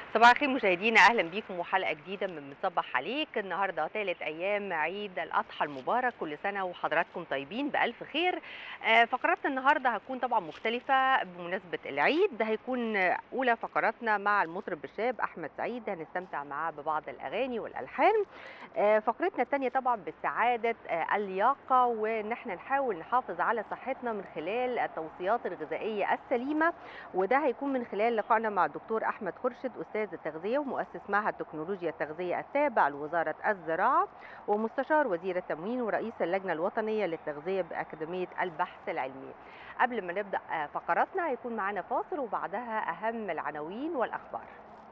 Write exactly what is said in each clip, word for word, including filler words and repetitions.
صباح الخير مشاهدينا، اهلا بيكم وحلقه جديده من بنصبح عليك. النهارده ثالث ايام عيد الاضحى المبارك، كل سنه وحضراتكم طيبين بالف خير. آه، فقراتنا النهارده هتكون طبعا مختلفه بمناسبه العيد. هيكون آه، اولى فقراتنا مع المطرب الشاب احمد سعيد، هنستمتع معاه ببعض الاغاني والالحان. آه، فقرتنا الثانيه طبعا باستعاده آه، اللياقه، وان احنا نحاول نحافظ على صحتنا من خلال التوصيات الغذائيه السليمه، وده هيكون من خلال لقائنا مع الدكتور احمد خرشد، استاذ التغذيه ومؤسس معهد تكنولوجيا التغذيه التابع لوزاره الزراعه، ومستشار وزير التموين ورئيس اللجنه الوطنيه للتغذيه باكاديميه البحث العلمي. قبل ما نبدا آه، فقراتنا هيكون معانا فاصل، وبعدها اهم العناوين والاخبار.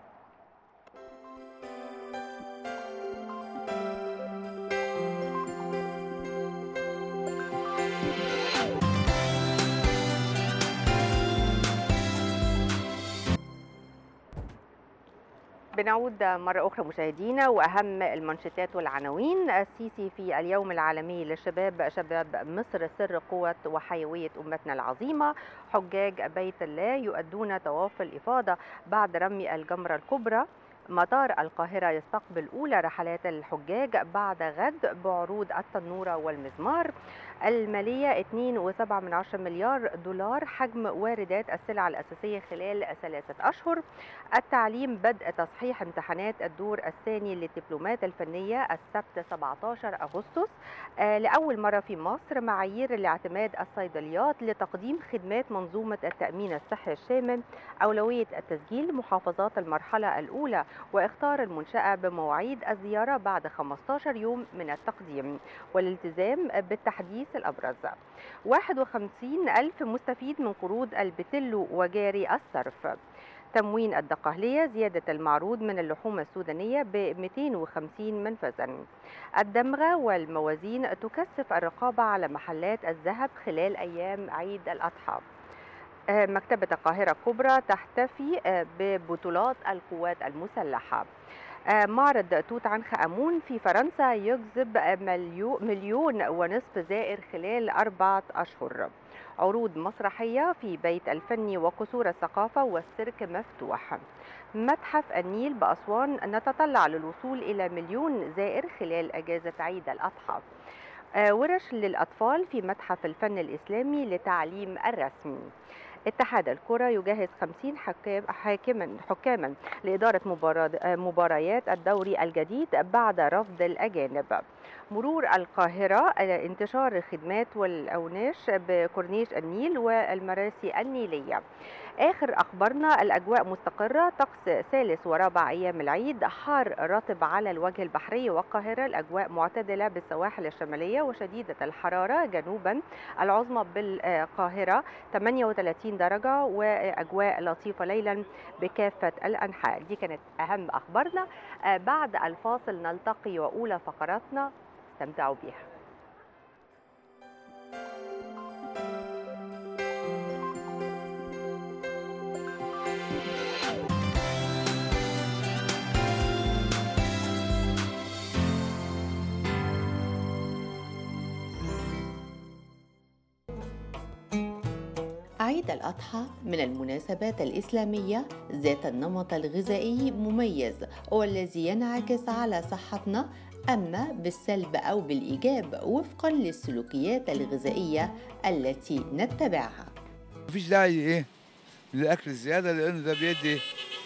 بنعود مرة أخرى مشاهدينا، وأهم المانشيتات والعناوين. السيسي في اليوم العالمي للشباب، شباب مصر سر قوة وحيوية أمتنا العظيمة. حجاج بيت الله يؤدون طواف الإفاضة بعد رمي الجمرة الكبرى. مطار القاهرة يستقبل أولى رحلات الحجاج بعد غد بعروض التنورة والمزمار. المالية اثنين فاصلة سبعة مليار دولار حجم واردات السلع الأساسية خلال ثلاثة أشهر. التعليم بدء تصحيح امتحانات الدور الثاني للدبلومات الفنية السبت سبعة عشر أغسطس. آه، لأول مرة في مصر معايير لاعتماد الصيدليات لتقديم خدمات منظومة التأمين الصحي الشامل. أولوية التسجيل محافظات المرحلة الأولى، واختار المنشأة بمواعيد الزيارة بعد خمسة عشر يوم من التقديم، والالتزام بالتحديث الأبرز. واحد وخمسين ألف مستفيد من قروض البتلو وجاري الصرف. تموين الدقهلية زيادة المعروض من اللحوم السودانية ب مئتين وخمسين منفذا. الدمغة والموازين تكثف الرقابة على محلات الذهب خلال أيام عيد الأضحى. آه، مكتبة القاهرة الكبرى تحتفي آه، ببطولات القوات المسلحة. آه، معرض توت عنخ آمون في فرنسا يجذب مليو- مليون ونصف زائر خلال أربعة أشهر. عروض مسرحية في بيت الفن وقصور الثقافة والسيرك مفتوح. متحف النيل بأسوان نتطلع للوصول إلى مليون زائر خلال أجازة عيد الأضحى. آه، ورش للأطفال في متحف الفن الإسلامي لتعليم الرسم. اتحاد الكرة يجهز خمسين حكام حاكما حكاما لإدارة مبارا- مباريات الدوري الجديد بعد رفض الأجانب. مرور القاهرة آه، انتشار الخدمات والأوناش بكورنيش النيل والمراسي النيلية. آخر أخبارنا، الأجواء مستقرة، طقس ثالث ورابع أيام العيد، حار رطب على الوجه البحري والقاهرة، الأجواء معتدلة بالسواحل الشمالية وشديدة الحرارة جنوبا. العظمى بالقاهرة ثمانية وثلاثين درجة، وأجواء لطيفة ليلا بكافة الأنحاء. دي كانت أهم أخبارنا. آه، بعد الفاصل نلتقي وأولى فقراتنا، استمتعوا بيها. عيد الأضحى من المناسبات الإسلامية ذات النمط الغذائي مميز، والذي ينعكس على صحتنا، أما بالسلب أو بالإيجاب وفقا للسلوكيات الغذائية التي نتبعها. مفيش داعي ايه للاكل الزياده، لانه ده بيدي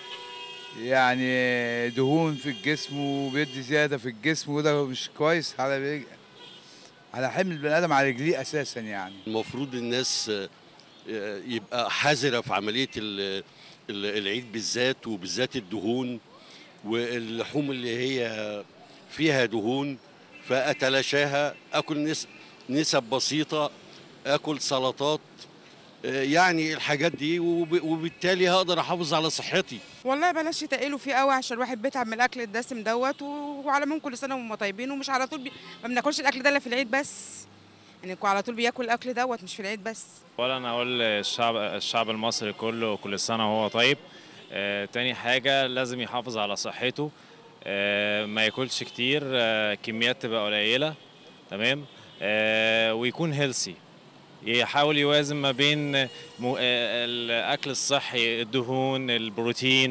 يعني دهون في الجسم وبيدي زياده في الجسم، وده مش كويس على على حمل البني ادم على رجليه اساسا. يعني المفروض الناس آه، يبقى حذرة في عملية ال- ال- العيد بالذات، وبالذات الدهون واللحوم اللي هي فيها دهون، فأتلاشاها، أكل نس- نسب بسيطة، أكل سلطات، آه، يعني الحاجات دي، وب- وبالتالي هقدر أحافظ على صحتي. والله بلاش يتقلوا فيه قوي عشان الواحد بيتعب من الاكل الدسم دوت و- وعلى من كل سنه وهم طيبين، ومش على طول بي... ما بناكلش الاكل ده الا في العيد بس. يعني يكون على طول بياكل الاكل دوت مش في العيد بس. اولا انا اقول الشعب الشعب المصري كله كل سنه وهو طيب. آه، تاني حاجه لازم يحافظ على صحته. آه، ما ياكلش كتير، آه، كميات تبقى قليله. تمام. آه، ويكون هيلسي. يحاول يوازن ما بين مو- آه، الاكل الصحي، الدهون، البروتين،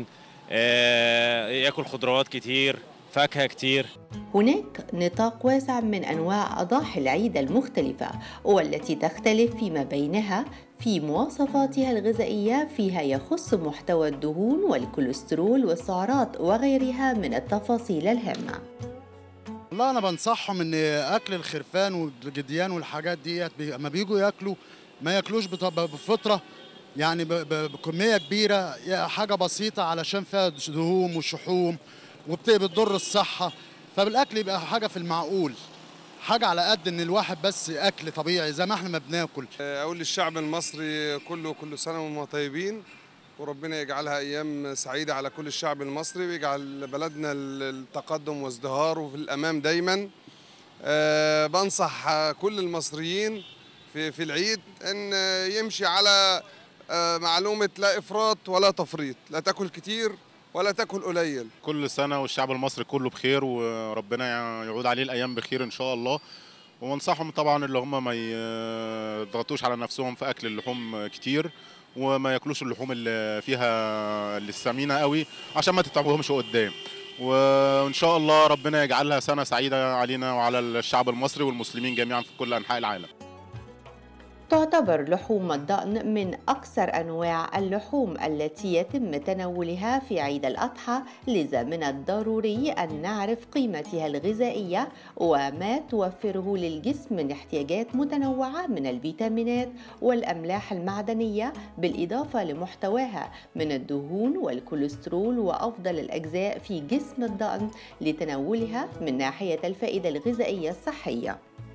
آه، ياكل خضروات كتير، فاكهة كتير. هناك نطاق واسع من أنواع أضاحي العيد المختلفة، والتي تختلف فيما بينها في مواصفاتها الغذائية فيها يخص محتوى الدهون والكوليسترول والسعرات وغيرها من التفاصيل الهامة. والله أنا بنصحهم إن أكل الخرفان والجديان والحاجات ديت لما بيجوا ياكلوا ما ياكلوش بفترة، يعني بكمية كبيرة، حاجة بسيطة علشان فيها دهون وشحوم وبتضر الصحة، فبالأكل يبقى حاجة في المعقول، حاجة على قد إن الواحد بس أكل طبيعي زي ما احنا ما بناكل. أقول للشعب المصري كله كل سنة وهم طيبين، وربنا يجعلها أيام سعيدة على كل الشعب المصري، ويجعل بلدنا التقدم وازدهار وفي الأمام دايما. أه بنصح كل المصريين في في العيد أن يمشي على أه معلومة لا إفراط ولا تفريط، لا تاكل كتير ولا تاكل قليل. كل سنة والشعب المصري كله بخير، وربنا يعود عليه الأيام بخير إن شاء الله. وانصحهم طبعا اللي هم ما يضغطوش على نفسهم في أكل اللحوم كتير، وما ياكلوش اللحوم اللي فيها اللي السمينة قوي عشان ما تتعبوهمش قدام. وإن شاء الله ربنا يجعلها سنة سعيدة علينا وعلى الشعب المصري والمسلمين جميعا في كل أنحاء العالم. تعتبر لحوم الضأن من أكثر أنواع اللحوم التي يتم تناولها في عيد الأضحى، لذا من الضروري أن نعرف قيمتها الغذائية وما توفره للجسم من احتياجات متنوعة من الفيتامينات والأملاح المعدنية، بالإضافة لمحتواها من الدهون والكوليسترول وأفضل الأجزاء في جسم الضأن لتناولها من ناحية الفائدة الغذائية الصحية.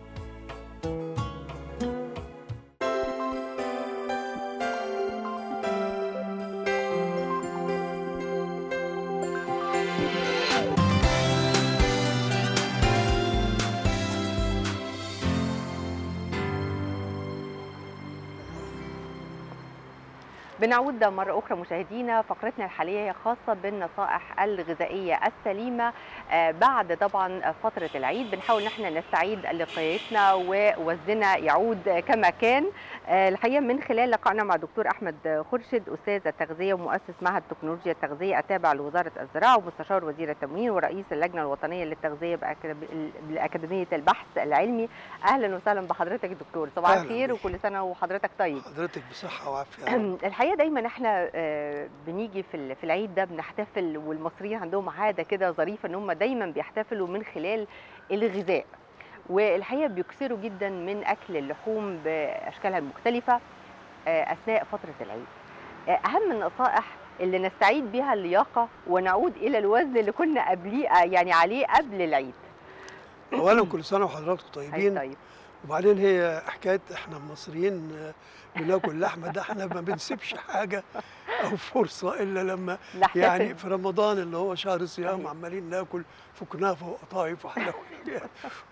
بنعود مرة أخرى مشاهدينا، فقرتنا الحالية خاصة بالنصائح الغذائية السليمة بعد طبعا فترة العيد. بنحاول نحن نستعيد لقيتنا ووزننا يعود كما كان. الحقيقة من خلال لقائنا مع دكتور أحمد خرشد، أستاذ التغذية ومؤسس معهد تكنولوجيا التغذية التابع لوزارة الزراعة ومستشار وزير التموين ورئيس اللجنة الوطنية للتغذية بأكاديمية البحث العلمي. أهلا وسهلا بحضرتك دكتور، صباح الخير وكل سنة وحضرتك طيب. حضرتك بصحة وعافية. الحقيقة دايما احنا بنيجي في في العيد ده بنحتفل، والمصريين عندهم عادة كده ظريفة ان هم دايما بيحتفلوا من خلال الغذاء، والحقيقة بيكثروا جدا من أكل اللحوم بأشكالها المختلفة أثناء فترة العيد. أهم النصائح اللي نستعيد بها اللياقة ونعود إلى الوزن اللي كنا قبليه يعني عليه قبل العيد. أولا كل سنة وحضراتكم طيبين. طيب. وبعدين هي حكاية احنا المصريين بناكل لحمة، ده احنا ما بنسيبش حاجة أو فرصة إلا لما نحتفل. يعني في رمضان اللي هو شهر الصيام عمالين ناكل في كنافة وقطايف وحلويات،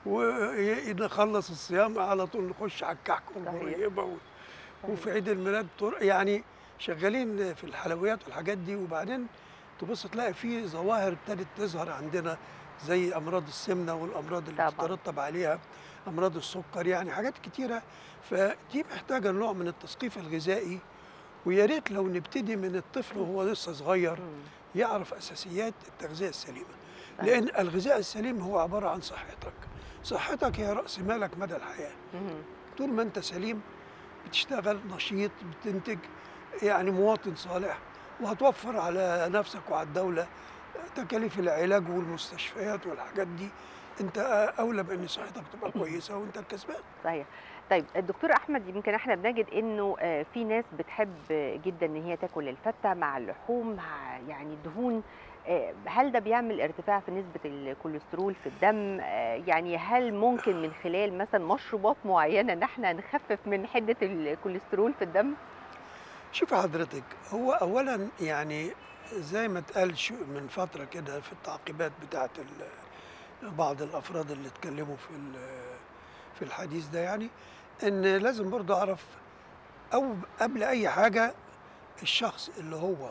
ونخلص الصيام على طول نخش على الكحك والغريبة، وفي عيد الميلاد يعني شغالين في الحلويات والحاجات دي. وبعدين تبص تلاقي في ظواهر ابتدت تظهر عندنا زي أمراض السمنة والأمراض اللي بتترتب عليها، أمراض السكر، يعني حاجات كتيرة. فدي محتاجة نوع من التثقيف الغذائي، ويا ريت لو نبتدي من الطفل وهو لسه صغير يعرف أساسيات التغذية السليمة، لأن الغذاء السليم هو عبارة عن صحتك. صحتك هي رأس مالك مدى الحياة. طول ما أنت سليم بتشتغل نشيط، بتنتج، يعني مواطن صالح، وهتوفر على نفسك وعلى الدولة تكاليف العلاج والمستشفيات والحاجات دي. انت اولى بان صحتك تبقى كويسه وانت الكسبان. صحيح. طيب الدكتور احمد، يمكن احنا بنجد انه في ناس بتحب جدا ان هي تاكل الفته مع اللحوم مع يعني الدهون، هل ده بيعمل ارتفاع في نسبه الكوليسترول في الدم؟ يعني هل ممكن من خلال مثلا مشروبات معينه ان احنا نخفف من حده الكوليسترول في الدم؟ شوف حضرتك، هو اولا يعني زي ما اتقال من فتره كده في التعقيبات بتاعه بعض الافراد اللي اتكلموا في في الحديث ده، يعني ان لازم برضه اعرف او قبل اي حاجه الشخص اللي هو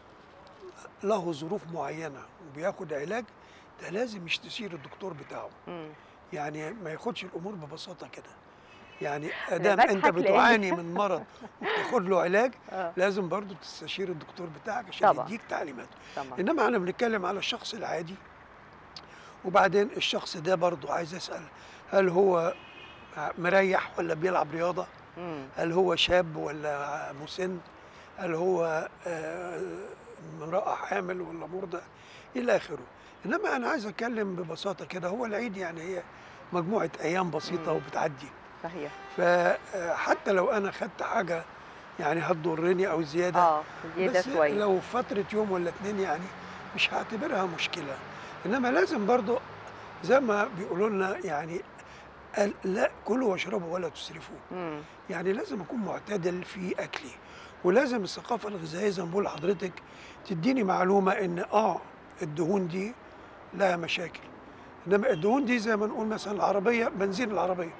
له ظروف معينه وبياخد علاج ده لازم يستشير الدكتور بتاعه. م. يعني ما ياخدش الامور ببساطه كده. يعني أنا ادام انت باضحك لأن بتعاني من مرض وبتاخد له علاج آه، لازم برضو تستشير الدكتور بتاعك عشان طبعًا، يديك تعليمات. طبعًا. انما احنا بنتكلم على الشخص العادي، وبعدين الشخص ده برضو عايز اسال هل هو مريح ولا بيلعب رياضه؟ إمم، هل هو شاب ولا مسن؟ هل هو آه، امرأة حامل ولا مرضع؟ إلى آخره. إنما أنا عايز أتكلم ببساطة كده، هو العيد يعني هي مجموعة أيام بسيطة إمم، وبتعدي. صحيح. فحتى لو أنا خدت حاجة يعني هتضرني أو زيادة، آه، زيادة بس شوية. لو فترة يوم ولا اتنين يعني مش هعتبرها مشكلة. إنما لازم برضو زي ما بيقولوا لنا يعني قال لا كلوا واشربوا ولا تسرفوا. إمم، يعني لازم اكون معتدل في اكلي، ولازم الثقافه الغذائيه زي ما بقول لحضرتك تديني معلومه ان اه الدهون دي لها مشاكل. انما الدهون دي زي ما نقول مثلا العربيه، بنزين العربيه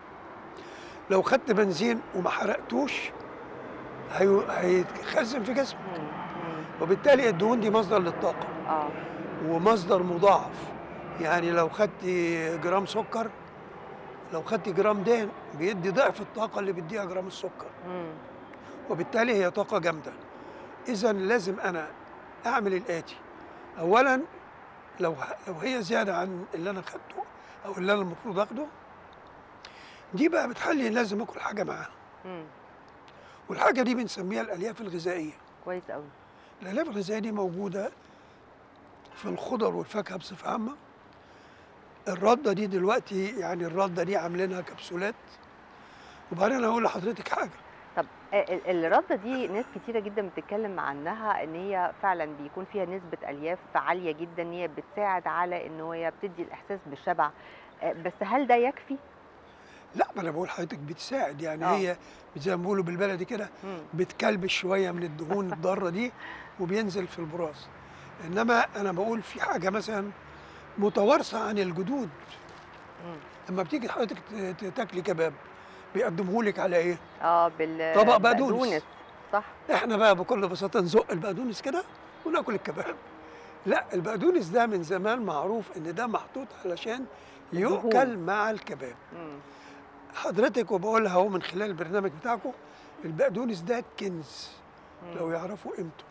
لو خدت بنزين وما حرقتوش هي- هيتخزن في جسمك، إمم، إمم، وبالتالي الدهون دي مصدر للطاقه آه، ومصدر مضاعف. يعني لو خدت جرام سكر، لو خدت جرام دهن بيدي ضعف الطاقه اللي بيديها جرام السكر، إمم، وبالتالي هي طاقة جامدة. إذا لازم أنا أعمل الآتي: أولاً لو لو هي زيادة عن اللي أنا خدته أو اللي أنا المفروض آخده، دي بقى بتخلي لازم آكل حاجة معاها، إمم، والحاجة دي بنسميها الألياف الغذائية. كويس أوي. الألياف الغذائية دي موجودة في الخضر والفاكهة بصفة عامة. الردة دي دلوقتي يعني الردة دي عاملينها كبسولات. وبعدين أقول لحضرتك حاجة، طب آآ ال الردة دي ناس كتيرة جدًا بتتكلم عنها إن هي فعلًا بيكون فيها نسبة ألياف عالية جدًا، إن هي بتساعد على إن هي بتدّي الإحساس بالشبع، آآ بس هل ده يكفي؟ لا ما أنا بقول لحضرتك بتساعد، يعني آه، هي زي ما بيقولوا بالبلدي كده إمم، بتكلبش شويه من الدهون الضاره دي وبينزل في البراز. انما انا بقول في حاجه مثلا متوارثه عن الجدود. إمم، لما بتيجي حضرتك ت- ت- تاكلي كباب بيقدمهولك على ايه؟ آه طبق بالبقدونس، بقدونس. صح، احنا بقى بكل بساطه نزق البقدونس كده وناكل الكباب. لا البقدونس ده من زمان معروف ان ده محطوط علشان الدهون، يؤكل مع الكباب. إمم، حضرتك وبقولها اهو من خلال البرنامج بتاعكم، البقدونس ده كنز لو إمم، يعرفوا قيمته،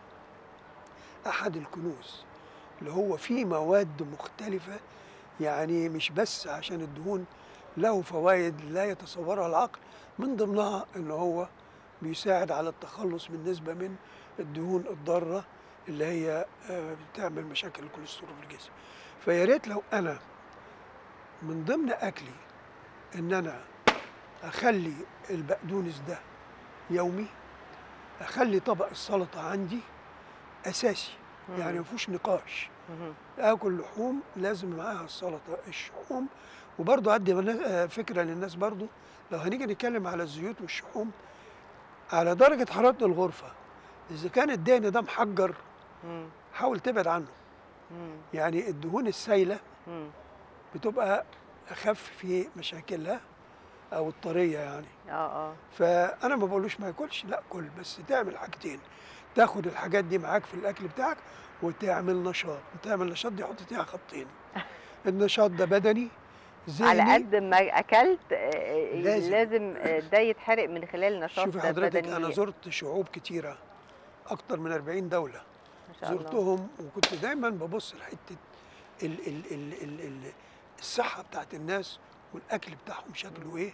احد الكنوز اللي هو فيه مواد مختلفة. يعني مش بس عشان الدهون، له فوائد لا يتصورها العقل، من ضمنها ان هو بيساعد على التخلص من نسبة من الدهون الضارة اللي هي آه، بتعمل مشاكل الكوليسترول في الجسم. فيا ريت لو انا من ضمن اكلي ان انا اخلي البقدونس ده يومي، اخلي طبق السلطة عندي اساسي، يعني إمم، ما فيهوش نقاش. اهم، اكل لحوم لازم معاها السلطه الشحوم. وبرضه ادي منا- آه، فكره للناس برضه، لو هنيجي نتكلم على الزيوت والشحوم على درجه حراره الغرفه، اذا كان الدهن ده محجر إمم، حاول تبعد عنه. إمم، يعني الدهون السايله إمم، بتبقى اخف في مشاكلها او الطريه يعني. آه، آه، فانا ما بقولوش ما ياكلش، لا كل، بس تعمل حاجتين: تاخد الحاجات دي معاك في الاكل بتاعك وتعمل نشاط. وتعمل نشاط دي حط فيها خطين: النشاط ده بدني على ذهني. قد ما أكلت آآ لازم لازم آآ ده يتحرق من خلال نشاط شوفي حضرتك انا بدني. زرت شعوب كتيره، اكتر من أربعين دوله ما شاء الله. زرتهم، وكنت دايما ببص لحته ال ال ال ال ال الصحه بتاعت الناس والاكل بتاعهم شكله ايه.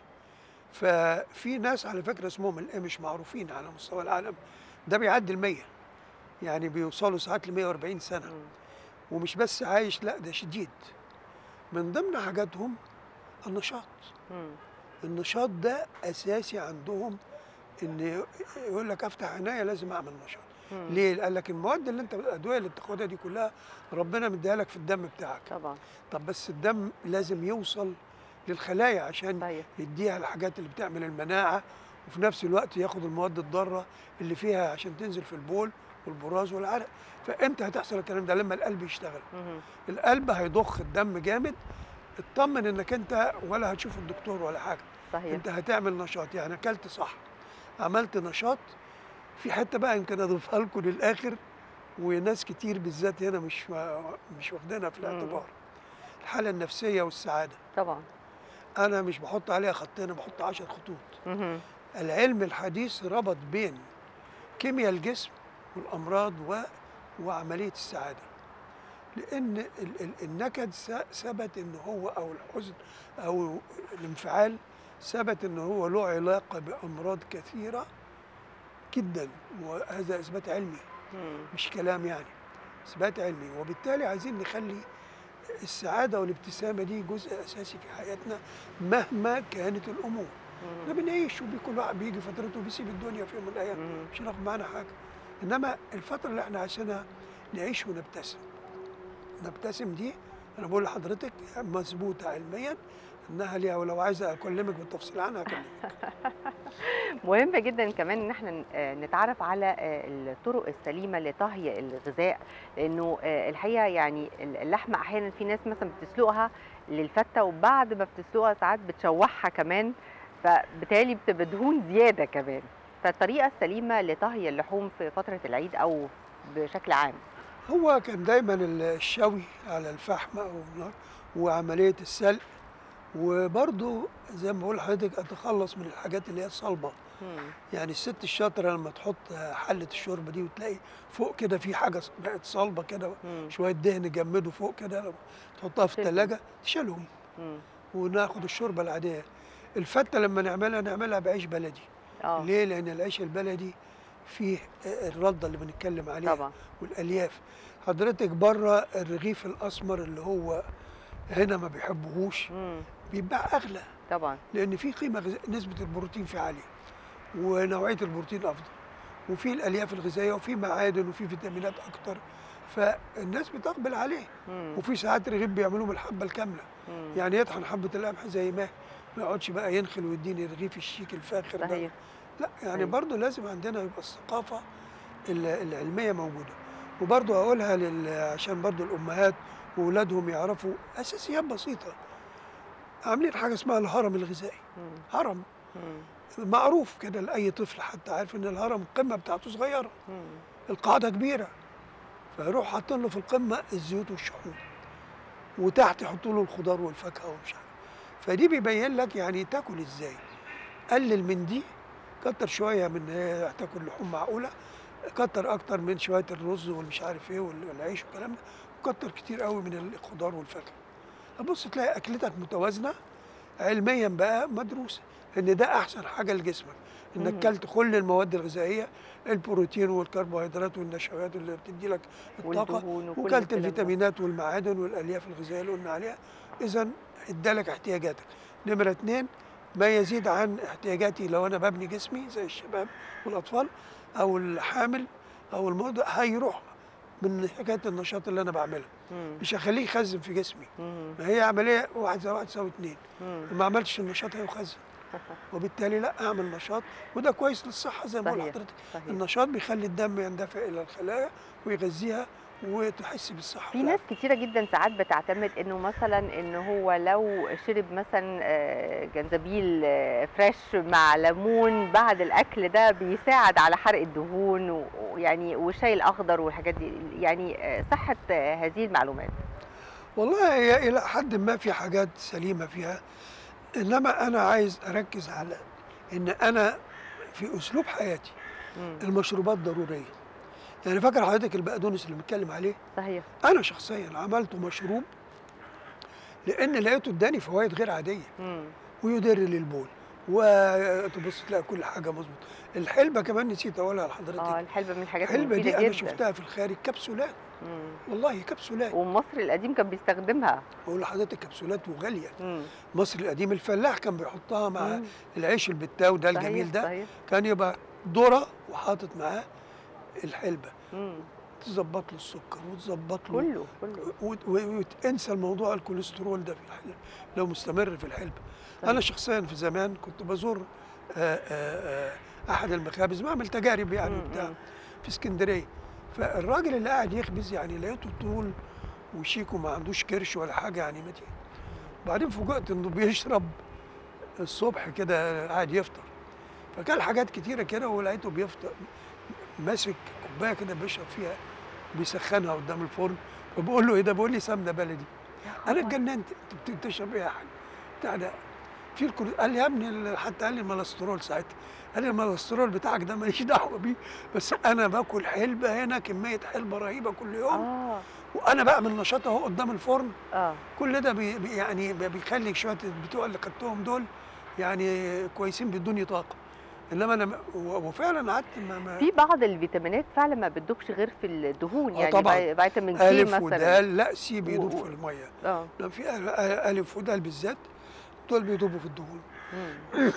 ففي ناس على فكره اسمهم الامش معروفين على مستوى العالم، ده بيعدي المية، يعني بيوصلوا ساعات ل مية وأربعين سنه، إمم، ومش بس عايش، لا ده شديد. من ضمن حاجاتهم النشاط. إمم، النشاط ده اساسي عندهم، ان يقول لك افتح عينيا لازم اعمل نشاط. إمم، ليه؟ قال لك المواد اللي انت الادويه اللي بتاخدها دي كلها ربنا مديها لك في الدم بتاعك. طبعًا، طب بس الدم لازم يوصل للخلايا عشان صحيح، يديها الحاجات اللي بتعمل المناعه، وفي نفس الوقت ياخد المواد الضاره اللي فيها عشان تنزل في البول والبراز والعرق. فامتى هتحصل الكلام ده؟ لما القلب يشتغل. اهم، القلب هيضخ الدم جامد، اطمن انك انت ولا هتشوف الدكتور ولا حاجه، صحيح، انت هتعمل نشاط. يعني اكلت صح، عملت نشاط. في حته بقى يمكن اضيفها لكم للاخر، وناس كتير بالذات هنا مش مش واخدينها في إمم، الاعتبار: الحاله النفسيه والسعاده. طبعًا، انا مش بحط عليها خطين، انا بحط عشر خطوط. مهم. العلم الحديث ربط بين كيمياء الجسم والامراض و... وعمليه السعاده، لان ال... ال... النكد س- ثبت ان هو، او الحزن او الانفعال ثبت ان هو له علاقه بامراض كثيره جدا، وهذا اثبات علمي مم. مش كلام يعني، اثبات علمي. وبالتالي عايزين نخلي السعاده والابتسامه دي جزء اساسي في حياتنا مهما كانت الامور. احنا مم. بنعيش، وكل واحد بيجي فترته بيسيب الدنيا في يوم من الايام، مم. مش هناخد معانا حاجه. انما الفتره اللي احنا عايشينها نعيش ونبتسم. نبتسم دي انا بقول لحضرتك مظبوطه علميا انها ليها، ولو عايزه اكلمك بالتفصيل عنها اكلمك. مهم جدا كمان ان احنا ن- آه نتعرف على آه الطرق السليمه لطهي الغذاء، لانه آه الحقيقه يعني اللحمه احيانا في ناس مثلا بتسلقها للفته، وبعد ما بتسلقها ساعات بتشوحها كمان، فبالتالي بتبقى دهون زياده كمان. فالطريقه السليمه لطهي اللحوم في فتره العيد او بشكل عام. هو كان دايما الشوي على الفحم او النار، وعمليه السلق، وبرضه زي ما بقول لحضرتك اتخلص من الحاجات اللي هي الصلبه. مم. يعني الست الشاطره لما تحط حله الشوربه دي وتلاقي فوق كده في حاجه بقت صلبه كده، مم. شويه دهن جمده فوق كده، تحطها في تشيلهم. الثلاجه تشيلهم، مم. وناخد الشوربه العاديه. الفته لما نعملها نعملها بعيش بلدي. اه ليه؟ لان العيش البلدي فيه الرده اللي بنتكلم عليها طبعا. والالياف. حضرتك بره الرغيف الاسمر اللي هو هنا ما بيحبوهوش مم. بيتباع اغلى، طبعا. لان في قيمه غذا... نسبه البروتين فيه عاليه، ونوعيه البروتين افضل، وفي الالياف الغذائيه، وفي معادن، وفي فيتامينات اكتر، فالناس بتقبل عليه. مم. وفي ساعات رغيف بيعملوه بالحبه الكامله، مم. يعني يطحن حبه القمح زي ما ما يقعدش بقى ينخل ويديني رغيف الشيك الفاخر ده. صحيح. لا يعني صحيح. برضو لازم عندنا يبقى الثقافه ال- العلميه موجوده. وبرضو اقولها لل... عشان برضو الامهات واولادهم يعرفوا اساسيات بسيطه. عاملين حاجه اسمها الهرم الغذائي. مم. هرم مم. معروف كده لاي طفل، حتى عارف ان الهرم القمه بتاعته صغيره، مم. القاعده كبيره، فيروح حاطين له في القمه الزيوت والشحوم، وتحت يحطوا له الخضار والفاكهه ومش عارف. فدي بيبين لك يعني تاكل ازاي. قلل من دي، كتر شويه من هي تاكل لحوم معقوله، كتر اكتر من شويه الرز والمش عارف ايه والعيش والكلام ده، وكتر كتير قوي من الخضار والفاكهه. هتبص تلاقي اكلتك متوازنه علميا بقى مدروسه، ان ده احسن حاجه لجسمك، انك مم. كلت كل المواد الغذائيه، البروتين والكربوهيدرات والنشويات اللي بتدي لك الطاقه، والدهون وكل وكلت الكلام ده. الفيتامينات والمعادن والالياف الغذائيه اللي قلنا عليها. اذا ادالك احتياجاتك. نمره اتنين، ما يزيد عن احتياجاتي لو انا ببني جسمي زي الشباب والاطفال او الحامل او المرضى، هيروح من حكايه النشاط اللي انا بعملها، مم. مش هخليه يخزن في جسمي. مم. ما هي عمليه واحد زائد واحد يساوي اتنين، مم. ما عملتش النشاط هيخزن، وبالتالي لا اعمل نشاط، وده كويس للصحه زي ما بقول صحيح. لحضرتك. صحيح. النشاط بيخلي الدم يندفع الى الخلايا ويغذيها وتحس بالصحه. في ناس كتيرة جدا ساعات بتعتمد انه مثلا ان هو لو شرب مثلا آه، جنزبيل آه، فريش مع ليمون بعد الاكل ده بيساعد على حرق الدهون، و- ويعني والشاي الاخضر والحاجات دي، يعني آه، صحة آه، هذه المعلومات. والله هي الى حد ما في حاجات سليمه فيها، انما انا عايز اركز على ان انا في اسلوب حياتي مم. المشروبات ضروريه. يعني فاكر حضرتك البقدونس اللي بنتكلم عليه؟ صحيح. انا شخصيا عملته مشروب لان لقيته اداني فوائد غير عاديه، مم. ويدر للبول، وتبص تلاقي كل حاجه مظبوط. الحلبه كمان نسيت اقولها اه لحضرتك. الحلبة من الحاجات الحلبه المفيدة دي انا جدا. شفتها في الخارج كبسولات، مم. والله كبسولات. ومصر القديم كان بيستخدمها. بقول لحضرتك كبسولات وغاليه. مم. مصر القديم الفلاح كان بيحطها مع مم. العيش البتاو ده صحيح. الجميل ده، صحيح. كان يبقى ذره وحاطط معاه الحلبه، مم. تظبط له السكر وتظبط له كله كله. وت- وتنسى الموضوع الكوليسترول ده في الحلبة لو مستمر في الحلبة. صحيح. أنا شخصيا في زمان كنت بزور آآ آآ أحد المخابز، بعمل تجارب يعني مم. وبتاع مم. في اسكندرية، فالراجل اللي قاعد يخبز يعني لقيته طول وشيك وما عندوش كرش ولا حاجة يعني متين. بعدين فوجئت إنه بيشرب الصبح كده قاعد يفطر، فكان حاجات كتيرة كده، ولقيته بيفطر ماسك كوباية كده بيشرب فيها، بيسخنها قدام الفرن، فبقول له ايه ده؟ بيقول لي سمنه بلدي. انا اتجننت، انت بتشرب ايه يا حاج؟ بتاع ده في الكل... قال لي يا ابني ال- حتى قال لي الملسترول ساعتها، قال لي الملسترول بتاعك ده ماليش دعوه بيه، بس انا باكل حلبه هنا كميه حلبه رهيبه كل يوم، اه وانا بعمل نشاط اهو قدام الفرن. اه كل ده بي بي- يعني بي- بيخلي شويه بتوع اللي خدتهم دول يعني كويسين بيدوني طاقه. انما انا م- و- وفعلا قعدت ما ما في بعض الفيتامينات فعلا ما بتدوبش غير في الدهون، اه يعني طبعا في- فيتامين كي الف مثلا. ودال لا سي و... بيدوب و... في الميه، اه لما في أل- الف ودال بالذات دول بيدوبوا في الدهون مم.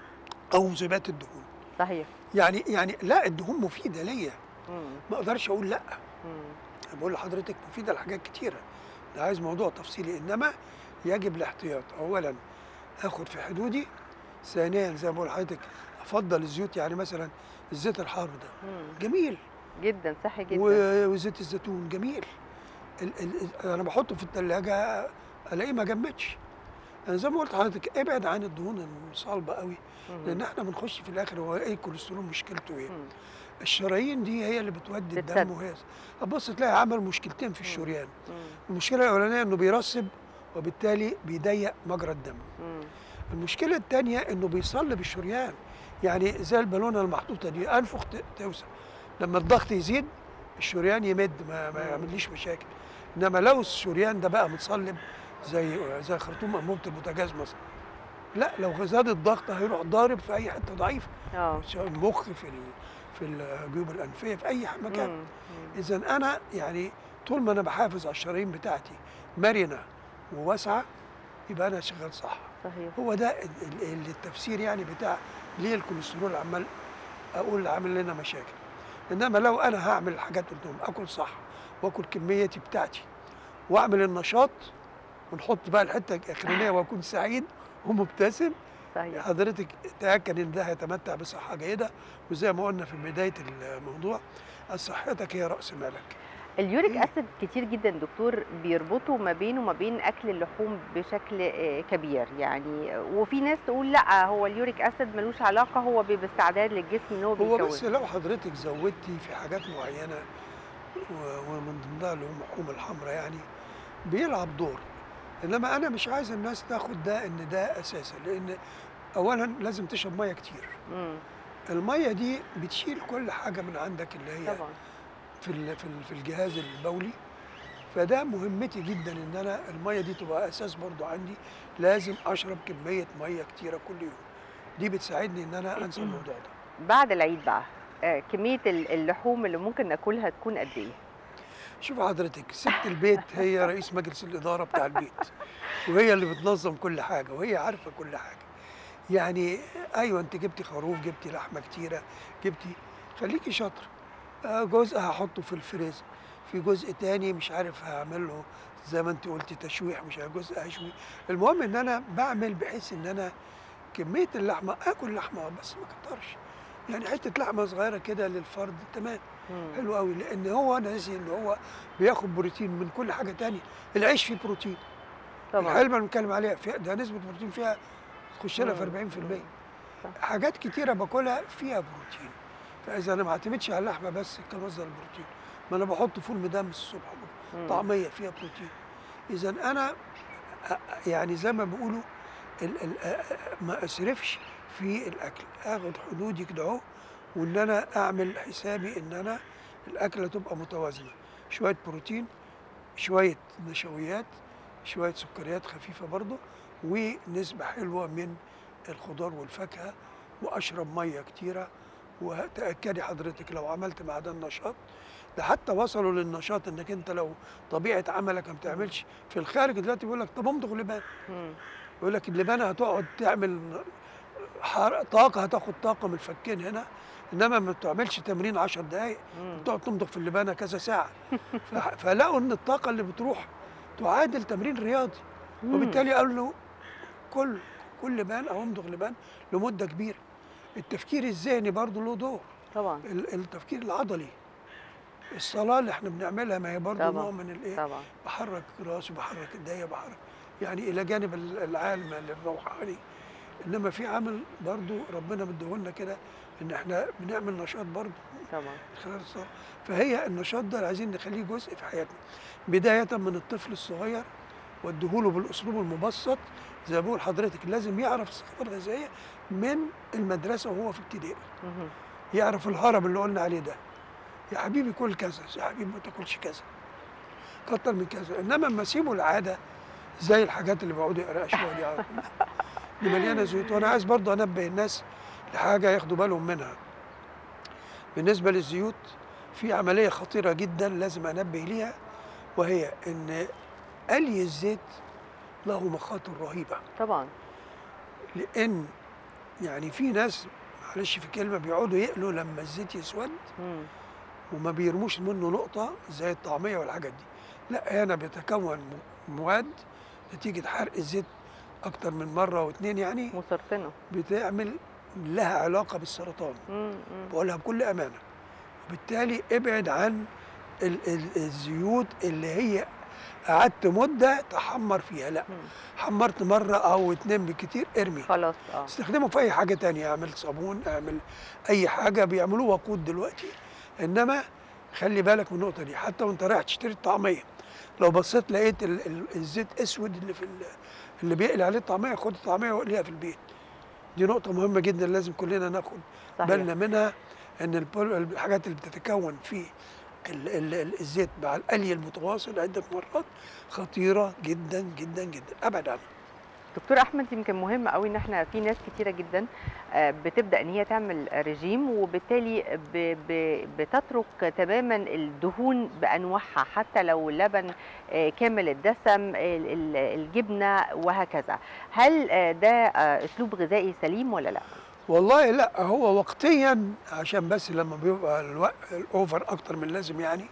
او ذبات الدهون. صحيح. يعني يعني لا الدهون مفيده ليا، مم. ما اقدرش اقول لا. مم. أنا بقول لحضرتك مفيده لحاجات كتيره، ده عايز موضوع تفصيلي، انما يجب الاحتياط. اولا اخد في حدودي، ثانيا زي ما بقول لحضرتك افضل الزيوت، يعني مثلا الزيت الحار ده مم. جميل، جدا صحي جدا. و- وزيت الزيتون جميل. ال ال انا بحطه في الثلاجه الاقيه ما جمدش. انا زي ما قلت لحضرتك ابعد عن الدهون الصلبه قوي، مم. لان احنا بنخش في الاخر هو ايه الكوليسترول مشكلته ايه؟ مم. الشرايين دي هي اللي بتودي بتسد. الدم، وهي هتبص تلاقي عمل مشكلتين في الشريان. مم. المشكله الاولانيه انه بيرسب وبالتالي بيضيق مجرى الدم. مم. المشكله الثانيه انه بيصلب الشريان، يعني زي البالونه المحطوطه دي انفخ ت- توسع، لما الضغط يزيد الشريان يمد ما, ما مم. يعمليش مشاكل. انما لو الشريان ده بقى متصلب زي زي خرطوم انبوبه البوتاجاز مثلا، لا لو زاد الضغط هيروح ضارب في اي حته ضعيفه، اه سواء المخ في ال- في الجيوب الانفيه في اي مكان. مم. مم. اذا انا يعني طول ما انا بحافظ على الشرايين بتاعتي مرنه وواسعه يبقى انا شغال صح. صحيح. هو ده ال- ال- التفسير يعني بتاع ليه الكوليسترول عمال اقول عامل لنا مشاكل. انما لو انا هعمل الحاجات اللي قلتهم، اكل صح واكل كميتي بتاعتي واعمل النشاط، ونحط بقى الحته الاخرانيه واكون سعيد ومبتسم، صحيح. حضرتك تاكد ان ده هيتمتع بصحه جيده. وزي ما قلنا في بدايه الموضوع، صحتك هي راس مالك. اليوريك اسيد كتير جدا دكتور بيربطوا ما بينه وما بين اكل اللحوم بشكل آه، كبير، يعني وفي ناس تقول لا هو اليوريك اسيد ملوش علاقه، هو بي- باستعداد للجسم ان هو هو بس بيكون. لو حضرتك زودتي في حاجات معينه و- ومن ضمنها اللحوم الحمراء يعني بيلعب دور. انما انا مش عايز الناس تاخد ده ان ده اساسا، لان اولا لازم تشرب ميه كتير. مم. الميه دي بتشيل كل حاجه من عندك اللي هي طبعا. في ال- في ال- في الجهاز البولي. فده مهمتي جدا ان انا الميه دي تبقى اساس برضو عندي، لازم اشرب كميه ميه كتيره كل يوم. دي بتساعدني ان انا انسى الموضوع ده. بعد العيد بقى آه، كميه ال- اللحوم اللي ممكن ناكلها تكون قد ايه؟ شوف حضرتك، ست البيت هي رئيس مجلس الاداره بتاع البيت، وهي اللي بتنظم كل حاجه، وهي عارفه كل حاجه. يعني ايوه انت جبتي خروف، جبتي لحمه كتيره، جبتي، خليكي شاطره. آه، جزء هحطه في الفريزر، في جزء تاني مش عارف هعمل له زي ما انت قلتي تشويح، مش عارف جزء هشوي. المهم ان انا بعمل بحيث ان انا كميه اللحمه اكل لحمه بس ما كترش، يعني حته لحمه صغيره كده للفرد تمام، مم. حلو قوي. لان هو ناسي ان هو بياخد بروتين من كل حاجه تانية. العيش فيه بروتين، طبعا. الحلبه اللي بنتكلم عليها فيها ده نسبه بروتين فيها تخش لها في مم. أربعين في المية. صح. حاجات كتيره باكلها فيها بروتين، فاذا انا ما اعتمدش على اللحمه بس كمصدر البروتين، ما انا بحط فول مدمس الصبح، مم. طعميه فيها بروتين. اذا انا أ- يعني زي ما بيقولوا ال- ال- أ- ما اسرفش في الاكل، اخد حدودي كده اهو، وان انا اعمل حسابي ان انا الاكله تبقى متوازنه، شويه بروتين، شويه نشويات، شويه سكريات خفيفه برضه، ونسبه حلوه من الخضار والفاكهه، واشرب ميه كتيره. وتاكدي حضرتك لو عملت مع ده النشاط ده، حتى وصلوا للنشاط انك انت لو طبيعه عملك ما بتعملش في الخارج دلوقتي بيقول لك طب امضغ لبان، مم. يقول لك اللبانه هتقعد تعمل حر- طاقه، هتاخد طاقه من الفكين هنا، انما ما بتعملش تمرين عشر دقائق، مم. بتقعد تمضغ في اللبانه كذا ساعه. ف- فلقوا ان الطاقه اللي بتروح تعادل تمرين رياضي، مم. وبالتالي قالوا له كل كل لبان او امضغ لبان لمده كبيره. التفكير الذهني برضه له دور، طبعا. ال- التفكير العضلي، الصلاه اللي احنا بنعملها ما هي برضه طبعا. نوع من الايه، طبعا. بحرك راسي، بحرك ايديا، بحرك يعني الى جانب ال- العالم الروحاني. انما في عمل برضو ربنا مديهولنا كده، ان احنا بنعمل نشاط برضو طبعا. من خلال الصلاه. فهي النشاط ده عايزين نخليه جزء في حياتنا، بدايه من الطفل الصغير واديهوله بالاسلوب المبسط زي ما بقول حضرتك لازم يعرف الثقافه الغذائيه من المدرسه وهو في ابتدائي. مهم. يعرف الهرم اللي قلنا عليه ده، يا حبيبي كل كذا، يا حبيبي ما تاكلش كذا، كتر من كذا. انما اما اسيبه العاده زي الحاجات اللي بيقعدوا يقرقشوها دي على طول، دي مليانه زيوت. وانا عايز برضو انبه الناس لحاجه ياخدوا بالهم منها. بالنسبه للزيوت في عمليه خطيره جدا لازم انبه ليها، وهي ان قلي الزيت له مخاطر رهيبه. طبعا. لان يعني في ناس معلش في كلمه بيقعدوا يقلوا لما الزيت يسود مم. وما بيرموش منه نقطه زي الطعميه والحاجات دي. لا، هنا بيتكون مواد نتيجه حرق الزيت اكتر من مره واتنين، يعني مسرطنه. بتعمل لها علاقه بالسرطان. مم. مم. بقولها بكل امانه. وبالتالي ابعد عن ال ال الزيوت اللي هي قعدت مده تحمر فيها. لا، مم. حمرت مره او اتنين بالكتير ارمي. خلاص. اه استخدمه في اي حاجه تانية، اعمل صابون، اعمل اي حاجه، بيعملوه وقود دلوقتي. انما خلي بالك من النقطه دي، حتى وانت رايح تشتري الطعميه لو بصيت لقيت ال ال الزيت اسود اللي في ال- اللي بيقلي عليه الطعميه، خد الطعميه واقليها في البيت. دي نقطه مهمه جدا لازم كلنا ناخد صحيح. بالنا منها، ان البول- الحاجات اللي بتتكون في ال ال ال الزيت مع القلي المتواصل عده مرات خطيره جدا جدا جدا، ابعد عنها. دكتور احمد، يمكن مهم قوي ان احنا في ناس كتيره جدا آه، بتبدا ان هي تعمل رجيم، وبالتالي ب- ب- بتترك تماما الدهون بانواعها، حتى لو لبن آه، كامل الدسم، ال- ال- الجبنه وهكذا. هل آه، ده آه، اسلوب غذائي سليم ولا لا؟ والله لا، هو وقتيا عشان بس لما بيبقى الوقت الاوفر اكتر من اللازم، يعني